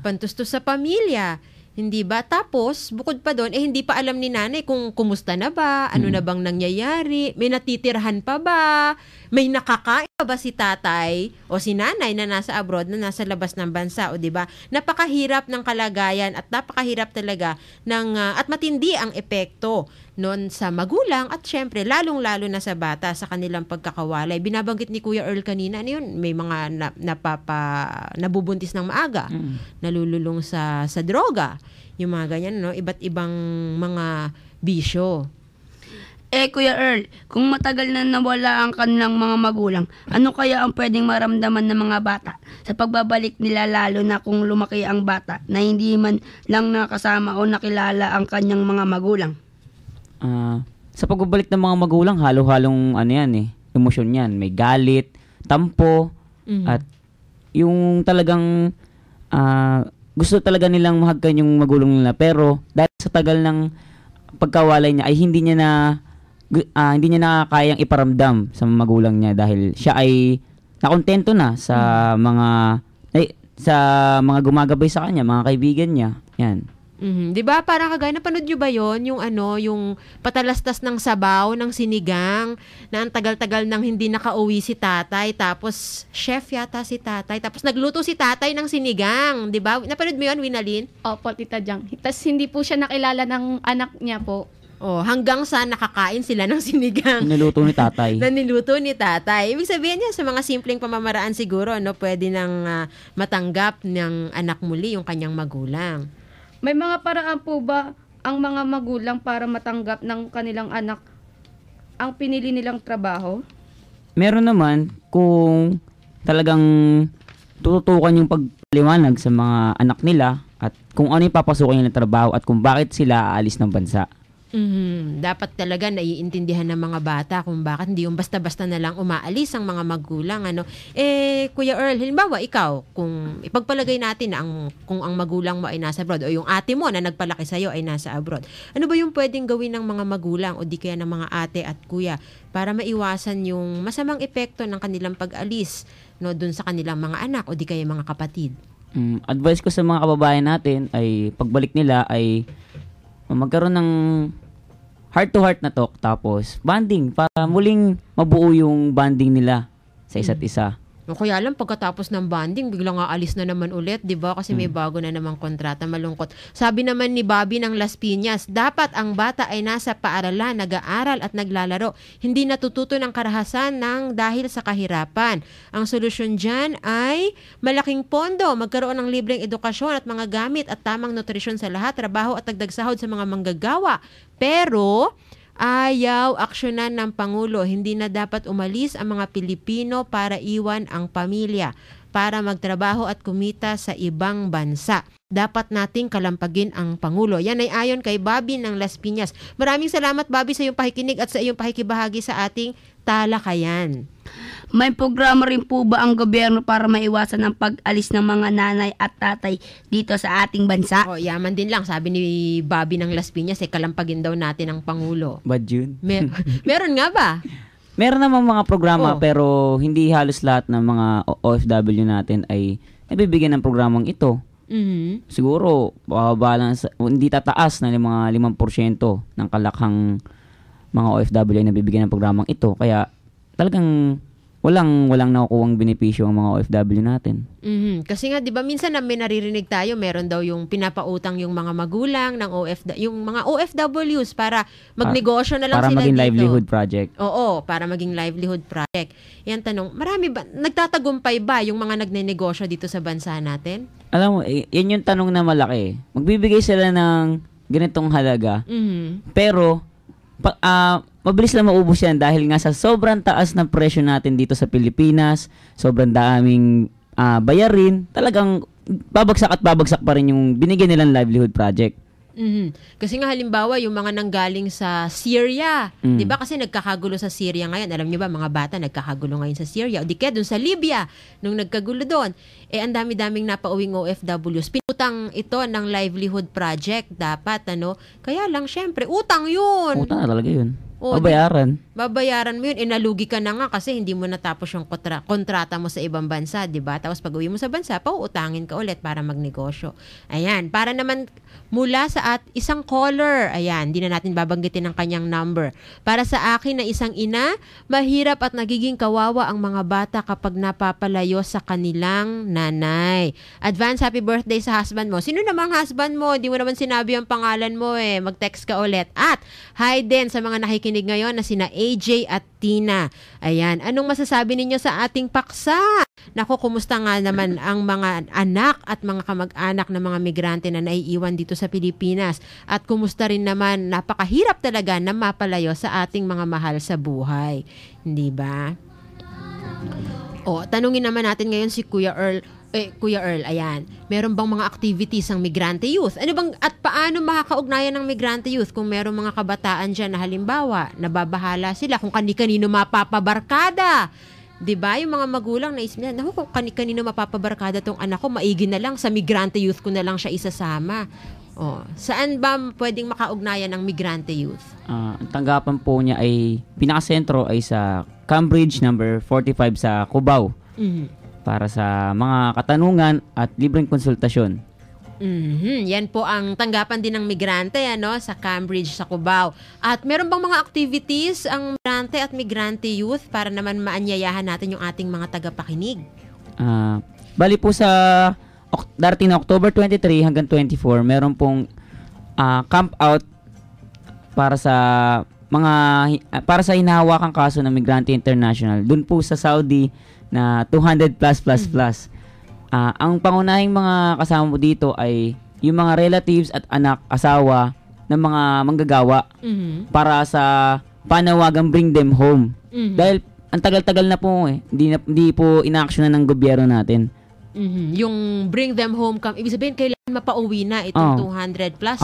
pamilya. Hindi ba? Tapos, bukod pa doon, hindi pa alam ni nanay kung kumusta na ba, ano na bang nangyayari, may natitirhan pa ba, may nakakain pa ba si tatay o si nanay na nasa abroad, na nasa labas ng bansa, o di ba? Napakahirap ng kalagayan at napakahirap talaga at matindi ang epekto noon sa magulang at syempre, lalong-lalo na sa bata sa kanilang pagkakawalay. Binabanggit ni Kuya Earl kanina, may mga nabubuntis ng maaga, nalululong sa droga, yung mga ganyan, iba't ibang mga bisyo. Kuya Earl, kung matagal na nawala ang kanilang mga magulang, ano kaya ang pwedeng maramdaman ng mga bata sa pagbabalik nila, lalo na kung lumaki ang bata na hindi man lang nakasama o nakilala ang kanyang mga magulang? Sa pagbabalik ng mga magulang, halo-halong emosyon yan. May galit, tampo, at yung talagang gusto talaga nilang mahagkan yung magulang nila. Pero dahil sa tagal ng pagkawalay niya ay hindi niya na kayang iparamdam sa magulang niya dahil siya ay nakontento na sa mga gumagabay sa kanya, mga kaibigan niya. Yan. 'Di ba? Parang kagaya, napanood niyo ba 'yon, yung patalastas ng sabaw ng sinigang na ang tagal-tagal nang hindi nakauwi si tatay, tapos chef yata si tatay, tapos nagluto si tatay ng sinigang, 'di ba? Napanood mo 'yon, Winalyn? Opo, Tita Jang. Tapos hindi po siya nakilala ng anak niya po. Hanggang sa nakakain sila ng sinigang. Niluto ni tatay. Na niluto ni tatay. Ibig sabihin niya, sa mga simpleng pamamaraan siguro, pwede nang matanggap ng anak muli yung kanyang magulang. May mga paraan po ba ang mga magulang para matanggap ng kanilang anak ang pinili nilang trabaho? Meron naman kung talagang tututukan yung pagliwanag sa mga anak nila at kung ano yung papasukin nilang trabaho at kung bakit sila aalis ng bansa. Dapat talaga naiintindihan ng mga bata kung bakit hindi yung basta-basta na lang umaalis ang mga magulang. Kuya Earl, halimbawa ikaw, kung ipagpalagay natin na kung ang magulang mo ay nasa abroad o yung ate mo na nagpalaki sa'yo ay nasa abroad, ano ba yung pwedeng gawin ng mga magulang o di kaya ng mga ate at kuya para maiwasan yung masamang epekto ng kanilang pag-alis dun sa kanilang mga anak o di kaya mga kapatid? Advice ko sa mga kababayan natin ay pagbalik nila ay magkaroon ng heart-to-heart na talk tapos bonding para muling mabuo yung bonding nila sa isa't isa. Kaya lang pagkatapos ng bonding, biglang aalis na naman ulit, 'di ba? Kasi may bago na namang kontrata, malungkot. Sabi naman ni Bobby ng Las Piñas, dapat ang bata ay nasa paaralan, nag-aaral at naglalaro. Hindi natututo ng karahasan dahil sa kahirapan. Ang solusyon diyan ay malaking pondo, magkaroon ng libreng edukasyon at mga gamit at tamang nutrisyon sa lahat, trabaho at dagdag sahod sa mga manggagawa. Pero ayaw aksyonan ng Pangulo. Hindi na dapat umalis ang mga Pilipino para iwan ang pamilya, para magtrabaho at kumita sa ibang bansa. Dapat nating kalampagin ang Pangulo. Yan ay ayon kay Bobby ng Las Piñas. Maraming salamat, Bobby, sa iyong pakikinig at sa iyong pakikibahagi sa ating talakayan. May programa rin po ba ang gobyerno para maiwasan ang pag-alis ng mga nanay at tatay dito sa ating bansa? Yaman din lang. Sabi ni Bobby ng Las Piñas, kalampagin daw natin ang Pangulo. Bad yun. Meron nga ba? Meron namang mga programa pero hindi halos lahat ng mga OFW natin ay nabibigyan ng programang ito. Siguro, hindi tataas na mga 5% ng kalakhang mga OFW ay nabibigyan ng programang ito. Kaya talagang walang nakukuhang benepisyo ang mga OFW natin. Kasi nga, di ba, minsan may naririnig tayo, meron daw yung pinapautang yung mga magulang ng yung mga OFWs para magnegosyo na lang para sila dito. Para maging livelihood project. Oo, para maging livelihood project. Yan tanong, marami ba, nagtatagumpay ba yung mga nagnenegosyo dito sa bansa natin? Alam mo, yan yung tanong na malaki. Magbibigay sila ng ganitong halaga, pero mabilis lang maubos yan dahil nga sa sobrang taas ng presyo natin dito sa Pilipinas, sobrang daming bayarin, talagang babagsak pa rin yung binigyan nilang livelihood project. Kasi nga halimbawa yung mga nanggaling sa Syria, 'di ba kasi nagkakagulo sa Syria ngayon. Alam niyo ba mga bata nagkakagulo ngayon sa Syria o di kaya doon sa Libya nung nagkagulo doon. Ang dami-daming napauwing OFWs. Pinutang ito ng livelihood project dapat Kaya lang syempre utang 'yun. Utang na talaga 'yun. Babayaran mo yun. Nalugi ka na nga kasi hindi mo natapos yung kontrata mo sa ibang bansa, di ba? Tapos pag uwi mo sa bansa, pauutangin ka ulit para magnegosyo. Ayan, para naman mula sa isang caller, ayan, hindi na natin babanggitin ang kanyang number. Para sa akin na isang ina, mahirap at nagiging kawawa ang mga bata kapag napapalayo sa kanilang nanay. Advance happy birthday sa husband mo. Sino namang husband mo? Hindi mo naman sinabi ang pangalan mo Mag-text ka ulit. At hi din sa mga nakikinig ngayon na sina AJ at Tina. Ayan, anong masasabi ninyo sa ating paksa? Nako, kumusta nga naman ang mga anak at mga kamag-anak ng mga migrante na naiiwan dito sa Pilipinas? At kumusta rin naman, napakahirap talaga na mapalayo sa ating mga mahal sa buhay. Hindi ba? Tanungin naman natin ngayon si Kuya Earl. Kuya Earl, ayan. Meron bang mga activities ang migrante youth? At paano makakaugnayan ng migrante youth kung meron mga kabataan dyan na halimbawa, nababahala sila kung kani-kanino mapapabarkada? Diba? Yung mga magulang na isip nila, kung kani-kanino mapapabarkada tong anak ko, maigi na lang, sa migrante youth ko na lang siya isasama. Saan ba pwedeng makaugnayan ng migrante youth? Ang tanggapan po niya ay, pinakasentro ay sa Cambridge number 45 sa Cubao. Para sa mga katanungan at libreng konsultasyon. Yan po ang tanggapan din ng migrante sa Cambridge sa Cubao. At meron bang mga activities ang migrante at migrante youth para naman maanyayahan natin yung ating mga tagapakinig? Bali po sa darating na October 23 hanggang 24, meron pong camp out para sa para sa hinahawakang kaso ng Migrante International dun po sa Saudi na 200 plus. Ang pangunahing mga kasama mo dito ay yung mga relatives at anak, asawa ng mga manggagawa para sa panawagang bring them home. Dahil ang tagal-tagal na po hindi po ina-actionan ng gobyerno natin. Yung bring them home ibig sabihin kailangan mapauwi na itong 200 plus.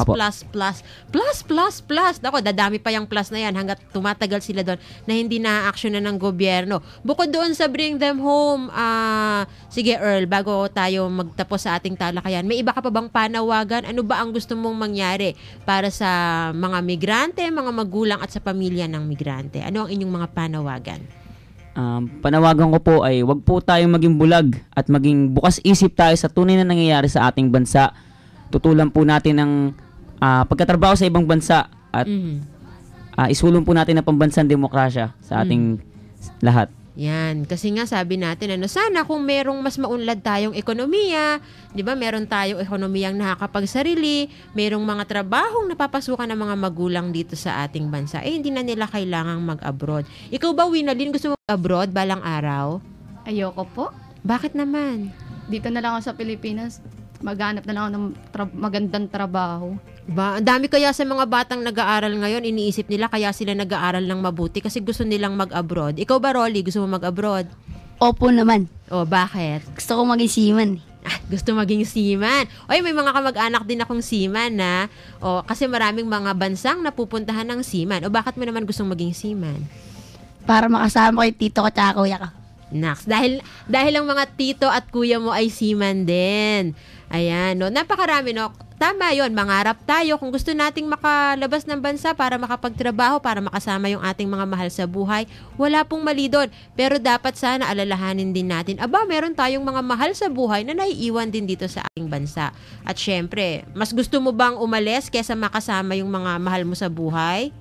Dako, dadami pa yung plus na yan hanggat tumatagal sila doon na hindi na-actionan ng gobyerno. Bukod doon sa bring them home, sige Earl, bago tayo magtapos sa ating talakayan, may iba ka pa bang panawagan? Ano ba ang gusto mong mangyari para sa mga migrante, mga magulang at sa pamilya ng migrante? Ano ang inyong mga panawagan? Panawagan ko po ay wag po tayong maging bulag at maging bukas isip tayo sa tunay na nangyayari sa ating bansa. Tutulan po natin ng pagkatrabaho sa ibang bansa at isulong po natin ang pambansang demokrasya sa ating lahat. Yan, kasi nga sabi natin sana kung merong mas maunlad tayong ekonomiya, 'di ba? Meron tayong ekonomiyang nakakapagsarili, merong mga trabahong napapasukan ng mga magulang dito sa ating bansa. Hindi na nila kailangang mag-abroad. Ikaw ba, Winalyn, gusto mo mag-abroad balang araw? Ayoko po. Bakit naman? Dito na lang ako sa Pilipinas. Maghanap na lang ako ng magandang trabaho. Ang dami kaya sa mga batang nag-aaral ngayon, iniisip nila kaya sila nag-aaral ng mabuti kasi gusto nilang mag-abroad. Ikaw ba, Rolly, gusto mo mag-abroad? Opo naman. Bakit? Gusto ko maging seaman. Gusto maging seaman. May mga kamag-anak din akong seaman na. Kasi maraming mga bansang napupuntahan ng seaman. Bakit mo naman gustong maging seaman? Para makasama ko yung tito ko at kuya ko. Naks, dahil ang mga tito at kuya mo ay seaman din. Ayan, napakarami, Tama yon, mangarap tayo kung gusto nating makalabas ng bansa para makapagtrabaho, para makasama yung ating mga mahal sa buhay. Wala pong mali doon. Pero dapat sana alalahanin din natin, meron tayong mga mahal sa buhay na naiiwan din dito sa ating bansa. At syempre, mas gusto mo bang umalis kesa makasama yung mga mahal mo sa buhay?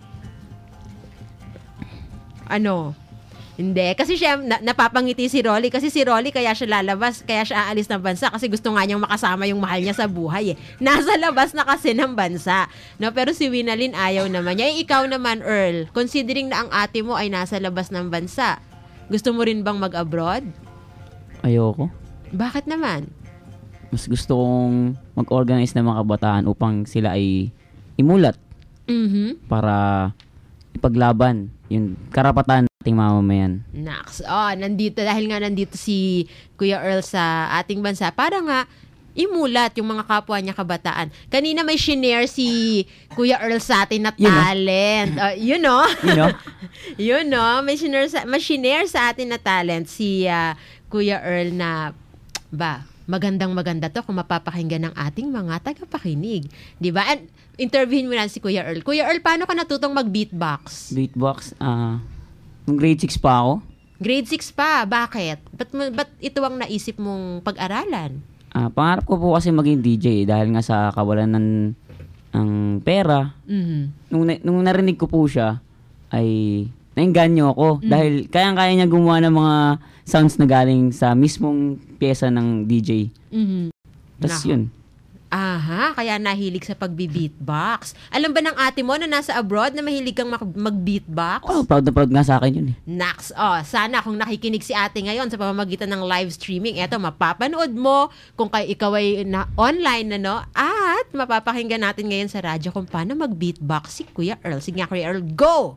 Hindi. Kasi siya, napapangiti si Rolly. Kasi si Rolly, kaya siya lalabas, kaya siya aalis ng bansa. Kasi gusto nga niyang makasama yung mahal niya sa buhay. Nasa labas na kasi ng bansa. Pero si Winalyn, ayaw naman niya. Ikaw naman, Earl, considering na ang ate mo ay nasa labas ng bansa, gusto mo rin bang mag-abroad? Ayoko. Bakit naman? Mas gusto kong mag-organize ng mga kabataan upang sila ay imulat. Para ipaglaban yung karapatan ating mamamayan. Naks. Dahil nga nandito si Kuya Earl sa ating bansa, para nga imulat yung mga kapwa niya kabataan. Kanina may shinare si Kuya Earl sa atin na talent. May shinare sa atin na talent si Kuya Earl na magandang-maganda to kung mapapakinggan ng ating mga tagapakinig. Diba? And interviewin mo na si Kuya Earl. Kuya Earl, paano ka natutong mag-beatbox? Beatbox? Nung grade 6 pa ako. Grade 6 pa? Bakit? Ba't ito ang naisip mong pag-aralan? Pangarap ko po kasi maging DJ dahil nga sa kawalan ng pera. Nung narinig ko po siya, ay nainganyo ako. Dahil kayang-kaya niya gumawa ng mga sounds na galing sa mismong pyesa ng DJ. Tapos yun. Kaya nahilig sa pagbi-beatbox. Alam ba ng ate mo na nasa abroad na mahilig kang mag-beatbox? Proud na proud nga sa akin yun eh. Naks, sana kung nakikinig si ate ngayon sa pamamagitan ng live streaming, mapapanood mo kung ikaw ay online at mapapakinggan natin ngayon sa radyo kung paano mag-beatbox si Kuya Earl. Sige nga, Kuya Earl, go!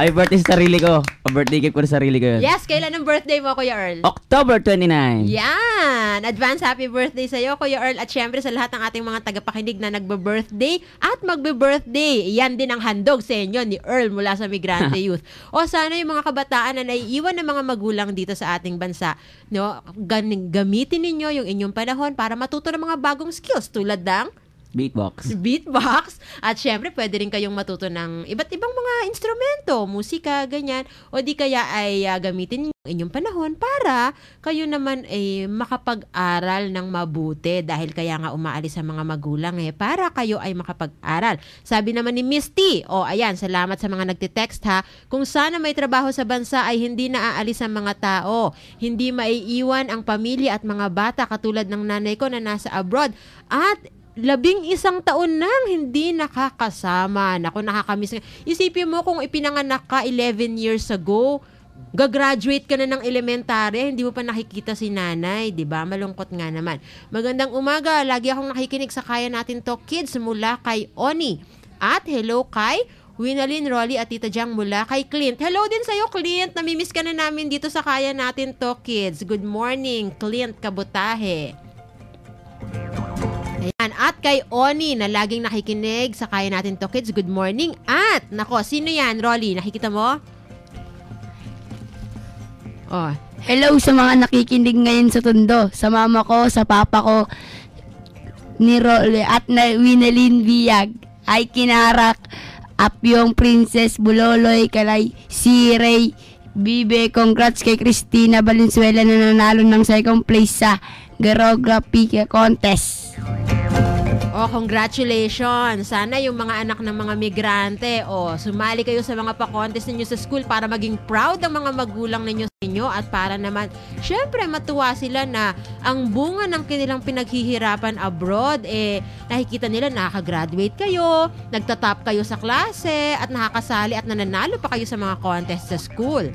Happy birthday sa sarili ko. Pa-birthday cake ko sa sarili ko yun. Yes, kailan ang birthday mo, Kuya Earl? October 29. Yan! Advance happy birthday sa'yo, Kuya Earl. At syempre sa lahat ng ating mga tagapakinig na nagbe-birthday at magbe-birthday. Yan din ang handog sa inyo ni Earl mula sa Migrante Youth. O sana yung mga kabataan na naiiwan ng mga magulang dito sa ating bansa, no, gamitin ninyo yung inyong panahon para matuto ng mga bagong skills tulad ng beatbox. At syempre, pwede rin kayong matuto ng iba't ibang mga instrumento, musika, ganyan. O di kaya ay gamitin yung inyong panahon para kayo naman ay makapag-aral ng mabuti. Dahil kaya nga umaalis sa mga magulang para kayo ay makapag-aral. Sabi naman ni Miss T, ayan, salamat sa mga nagtitext ha. Kung sana may trabaho sa bansa ay hindi naaalis ang mga tao. Hindi maiiwan ang pamilya at mga bata katulad ng nanay ko na nasa abroad. At 11 taon nang hindi nakakasama. Naku, nakakamiss. Isipin mo kung ipinanganak ka 11 years ago, gagraduate ka na ng elementary, hindi mo pa nakikita si nanay, di ba? Malungkot nga naman. Magandang umaga. Lagi akong nakikinig sa Kaya Natin Talk Kids mula kay Oni. At hello kay Winalyn, Rolly at Tita Jang mula kay Clint. Hello din sa'yo, Clint. Namimiss ka na namin dito sa Kaya Natin Talk Kids. Good morning, Clint Kabutahe. Ayan. At kay Oni na laging nakikinig sa Kaya Natin To Kids, good morning. At, nako, sino yan, Rolly? Nakikita mo? Hello sa mga nakikinig ngayon sa Tondo. Sa mama ko, sa papa ko, ni Rolly at na Winalyn Biag. Ay kinarak, Apyong Princess Buloloy, kalay si Ray Bibe. Congrats kay Christina Valenzuela na nanalo ng second place sa Geography Contest. Congratulations. Sana yung mga anak ng mga migrante, sumali kayo sa mga pa-contest ninyo sa school para maging proud ang mga magulang ninyo sa inyo at para naman, syempre, matuwa sila na ang bunga ng kanilang pinaghihirapan abroad, nakikita nila nakaka-graduate kayo, nagtatap kayo sa klase, at nakakasali at nananalo pa kayo sa mga contest sa school.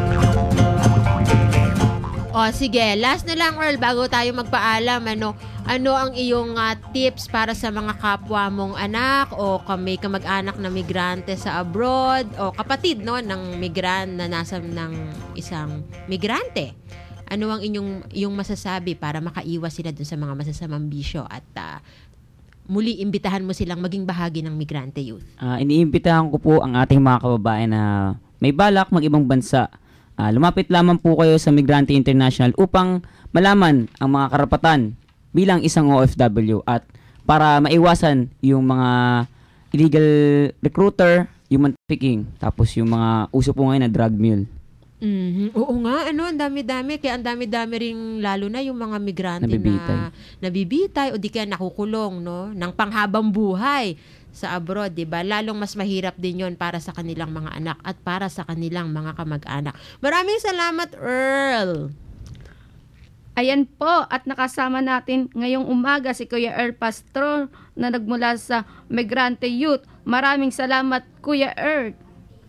Sige, last na lang, Earl, bago tayo magpaalam, ano ang iyong tips para sa mga kapwa mong anak o may kamag-anak na migrante sa abroad o kapatid ng na nasa ng isang migrante? Ano ang iyong masasabi para makaiwas sila dun sa mga masasamang bisyo at muli imbitahan mo silang maging bahagi ng Migrante Youth? Iniimbitahan ko po ang ating mga kababayan na may balak mag-ibang bansa. Lumapit lamang po kayo sa Migrante International upang malaman ang mga karapatan bilang isang OFW at para maiwasan yung mga illegal recruiter, human trafficking, tapos yung mga uso po ngayon na drug mule. Oo nga, ang dami-dami. Kaya ang dami-dami rin, lalo na yung mga migrante na nabibitay o di kaya nakukulong, ng panghabang buhay sa abroad, diba? Lalong mas mahirap din yon para sa kanilang mga anak at para sa kanilang mga kamag-anak. Maraming salamat, Earl! Ayan po, at nakasama natin ngayong umaga si Kuya Earl Pastor na nagmula sa Migrante Youth. Maraming salamat, Kuya Earl!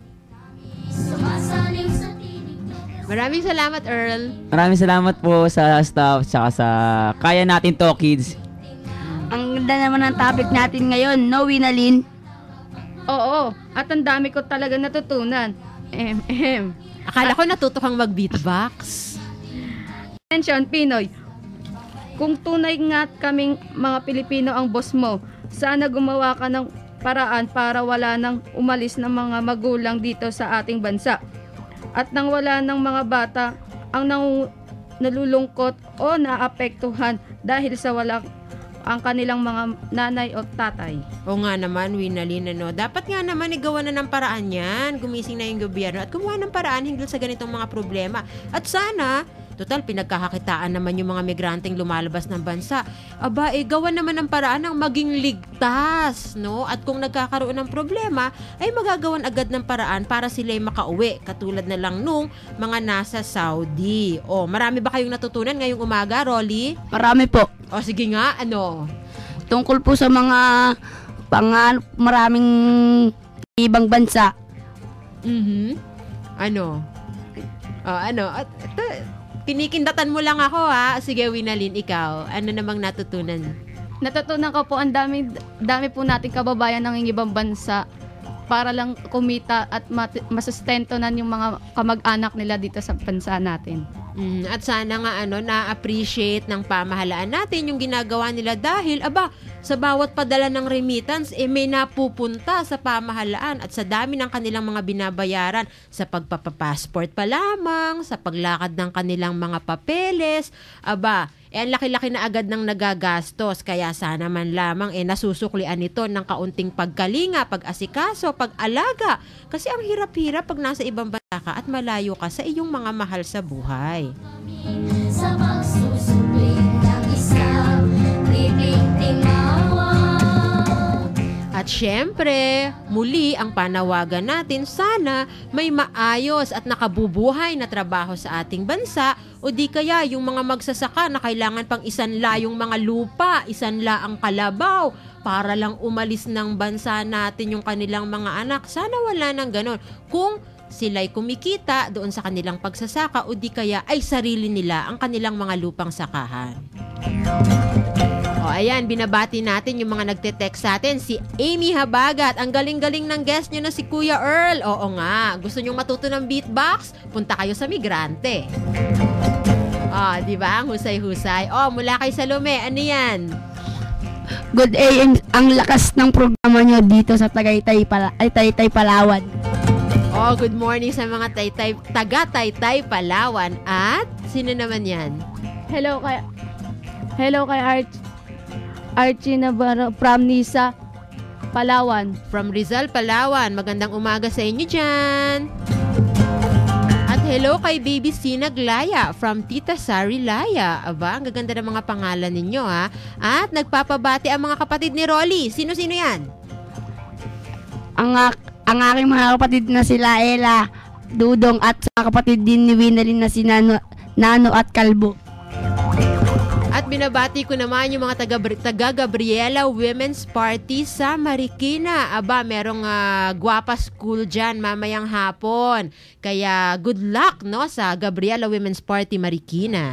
Maraming salamat, Earl. Maraming salamat po sa staff at sa Kaya Natin To Kids. Ang ganda naman ng topic natin ngayon, no, Winalyn? Oo, at ang dami ko talaga natutunan. Akala ko natuto kang mag-beatbox. Attention, Pinoy. Kung tunay nga kaming mga Pilipino ang boss mo, sana gumawa ka ng paraan para wala nang umalis ng mga magulang dito sa ating bansa. At nang wala ng mga bata ang nalulungkot o naapektuhan dahil sa walang ang kanilang mga nanay o tatay. O nga naman, Winalyn, dapat nga naman igawa na ng paraan yan. Gumising na yung gobyerno at gumawa ng paraan hinggil sa ganitong mga problema. At sana, total, pinagkakakitaan naman yung mga migranteng lumalabas ng bansa. Gawa naman ng paraan ng maging ligtas, At kung nagkakaroon ng problema, ay magagawan agad ng paraan para sila'y makauwi. Katulad na lang nung mga nasa Saudi. Marami ba kayong natutunan ngayong umaga, Rolly? Marami po. Sige nga, Tungkol po sa mga maraming ibang bansa. Kinikindatan mo lang ako, ha? Sige, Winalyn, ikaw. Ano namang natutunan? Natutunan ko po ang dami po nating kababayan ng ibang bansa. para lang kumita at masustento na yung mga kamag-anak nila dito sa bansa natin. At sana nga na-appreciate ng pamahalaan natin yung ginagawa nila dahil sa bawat padala ng remittance may napupunta sa pamahalaan at sa dami ng kanilang mga binabayaran sa pagpapapassport pa lamang, sa paglakad ng kanilang mga papeles, ang laki-laki na agad ng nagagastos, kaya sana man lamang nasusuklian ito ng kaunting pagkalinga, pag-asikaso, pag-alaga. Kasi ang hirap-hirap pag nasa ibang bansa ka at malayo ka sa iyong mga mahal sa buhay. Sa pagsusupli ng isang libing tingawa. At syempre, muli ang panawagan natin, sana may maayos at nakabubuhay na trabaho sa ating bansa o di kaya yung mga magsasaka na kailangan pang isanla yung mga lupa, isanla ang kalabaw para lang umalis ng bansa natin yung kanilang mga anak. Sana wala nang ganon. Kung sila'y kumikita doon sa kanilang pagsasaka o di kaya ay sarili nila ang kanilang mga lupang sakahan. Ayan, binabati natin yung mga nagte-text sa atin. Si Amy Habagat, ang galing-galing ng guest nyo na si Kuya Earl. Oo nga, gusto nyong matuto ng beatbox? Punta kayo sa Migrante. Di ba? Ang husay-husay. Mula kay Salome, ano yan? Good AM, ang lakas ng programa nyo dito sa Tagaytay, Palawan. Good morning sa mga taga-Taytay, Palawan. At sino naman yan? Hello kay Archie Navarro from Nisa, Palawan. From Rizal, Palawan. Magandang umaga sa inyo dyan. At hello kay Baby Sina Glaya from Tita Sari Laya. Ang gaganda ng mga pangalan ninyo ha. At nagpapabati ang mga kapatid ni Rolly. Sino-sino yan? Ang aking mga kapatid na sila Ella, Dudong at sa kapatid din ni Winalyn na si Nano at Kalbo. At binabati ko naman yung mga taga Gabriela Women's Party sa Marikina. Merong Guapa School dyan mamayang hapon. Kaya good luck sa Gabriela Women's Party Marikina.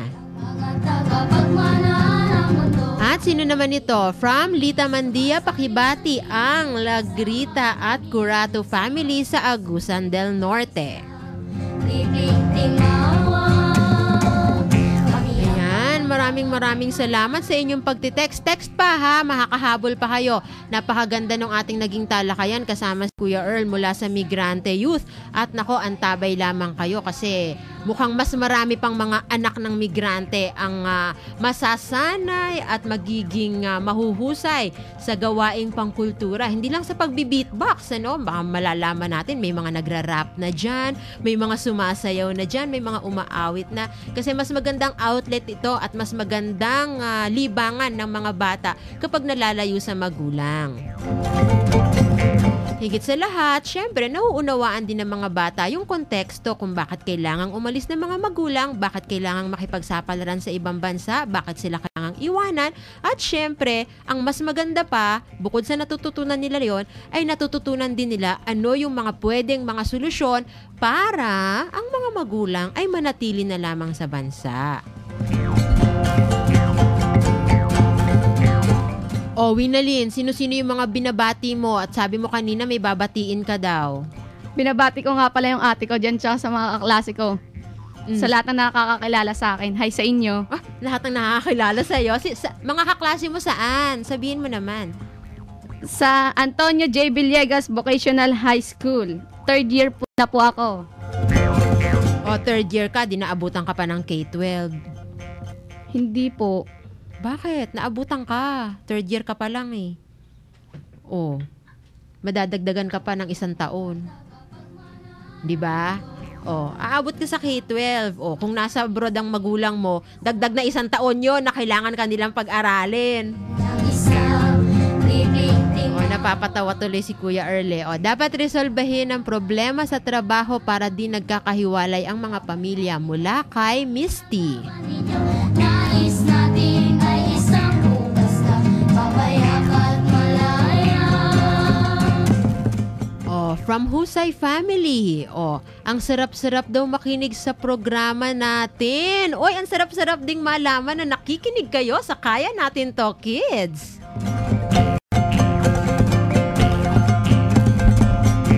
At sino naman ito? From Lita Mandia, pakibati ang Lagrita at Curato family sa Agusan del Norte. Maraming salamat sa inyong pagtitext. Text pa ha, makakahabol pa kayo. Napakaganda ng ating naging talakayan kasama si Kuya Earl mula sa Migrante Youth. At nako, antabay lamang kayo kasi mukhang mas marami pang mga anak ng migrante ang masasanay at magiging mahuhusay sa gawaing pangkultura. Hindi lang sa pagbi-beatbox, baka malalaman natin may mga nagra-rap na dyan, may mga sumasayaw na dyan, may mga umaawit na. Kasi mas magandang outlet ito at mas magandang libangan ng mga bata kapag nalalayo sa magulang. Higit sa lahat, syempre, nauunawaan din ng mga bata yung konteksto kung bakit kailangang umalis ng mga magulang, bakit kailangang makipagsapalaran sa ibang bansa, bakit sila kailangang iwanan, at syempre, ang mas maganda pa, bukod sa natututunan nila yon, ay natututunan din nila ano yung mga pwedeng mga solusyon para ang mga magulang ay manatili na lamang sa bansa. Winalyn, sino-sino yung mga binabati mo at sabi mo kanina may babatiin ka daw? Binabati ko nga pala yung ate ko dyan tsaka sa mga kaklase ko. Sa lahat na nakakakilala sa akin. Hi sa inyo. Lahat ng nakakakilala sa iyo? Mga kaklase mo saan? Sabihin mo naman. Sa Antonio J. Villegas Vocational High School. 3rd year po na po ako. 3rd year ka, di naabutan ka pa ng K-12. Hindi po. Bakit? Naabutan ka. 3rd year ka pa lang eh. Madadagdagan ka pa ng 1 taon. Di ba? Aabot ka sa K-12. Kung nasa abroad ang magulang mo, dagdag na 1 taon yon na kailangan kanilang pag-aralin. Napapatawa tuloy si Kuya Earle. Dapat resolbahin ang problema sa trabaho para di nagkakahiwalay ang mga pamilya. Mula kay Misty. Nais natin ay isang bukas na papayak at malaya. From Husay Family. Ang sarap-sarap daw makinig sa programa natin. Ang sarap-sarap ding malaman na nakikinig kayo sa Kaya Natin To Kids.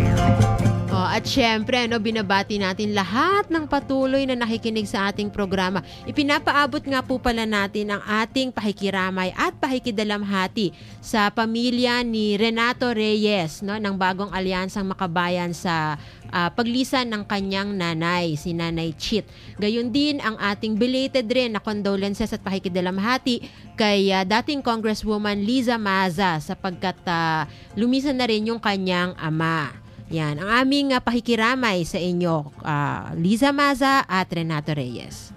syempre, binabati natin lahat ng patuloy na nakikinig sa ating programa. Ipinapaabot nga po pala natin ang ating pakikiramay at pakikidalamhati sa pamilya ni Renato Reyes, ng Bagong Alyansang Makabayan sa paglisan ng kanyang nanay, si Nanay Chit. Gayon din ang ating belated rin na condolences at pakikidalamhati kay dating Congresswoman Liza Maza sapagkat lumisan na rin yung kanyang ama. Yan, ang aming pakikiramay sa inyo, Liza Maza at Renato Reyes.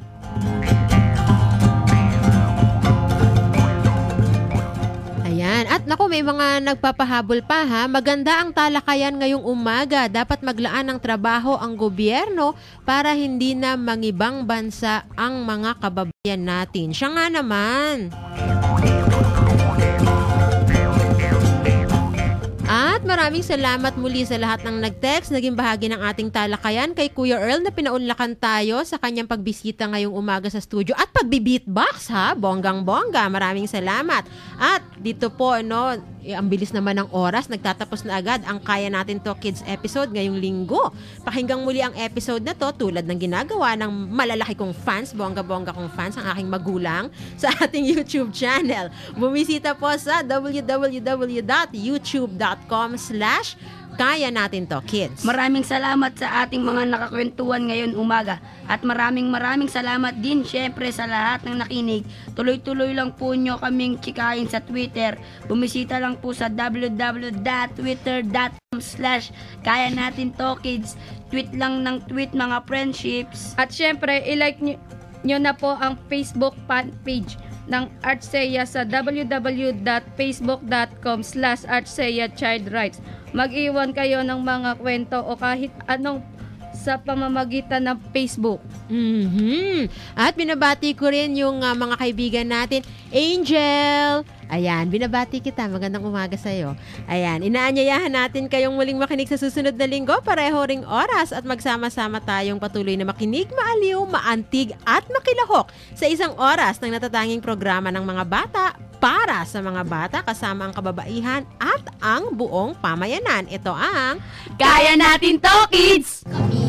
Ayan. At naku, may mga nagpapahabol pa ha. Maganda ang talakayan ngayong umaga. Dapat maglaan ng trabaho ang gobyerno para hindi na mangibang bansa ang mga kababayan natin. Siya nga naman. At maraming salamat muli sa lahat ng nag-text, naging bahagi ng ating talakayan kay Kuya Earl na pinaunlakan tayo sa kanyang pagbisita ngayong umaga sa studio at pagbi-beatbox ha, bonggang-bongga. Maraming salamat. At dito po, ang bilis naman ng oras, nagtatapos na agad ang Kaya Natin To Kids episode ngayong linggo. Pakinggang muli ang episode na to tulad ng ginagawa ng malalaki kong fans, bongga-bongga kong fans, ang aking magulang sa ating YouTube channel. Bumisita po sa www.youtube.com/Kaya Natin To Kids. Maraming salamat sa ating mga nakakwentuhan ngayon umaga. At maraming salamat din syempre sa lahat ng nakinig. Tuloy-tuloy lang po nyo kaming chikain sa Twitter. Bumisita lang po sa www.twitter.com/Kaya Natin To Kids. Tweet lang ng tweet mga friendships. At syempre, i-like nyo na po ang Facebook fan page ng Artsea sa www.facebook.com/Artsea Child Rights. Mag-iwan kayo ng mga kwento o kahit anong sa pamamagitan ng Facebook. At binabati ko rin yung mga kaibigan natin. Angel! Ayan, binabati kita. Magandang umaga sa'yo. Ayan, inaanyayahan natin kayong muling makinig sa susunod na linggo. Pareho ring oras at magsama-sama tayong patuloy na makinig, maaliw, maantig at makilahok sa isang oras ng natatanging programa ng mga bata para sa mga bata kasama ang kababaihan at ang buong pamayanan. Ito ang Kaya Natin To Kids! Kami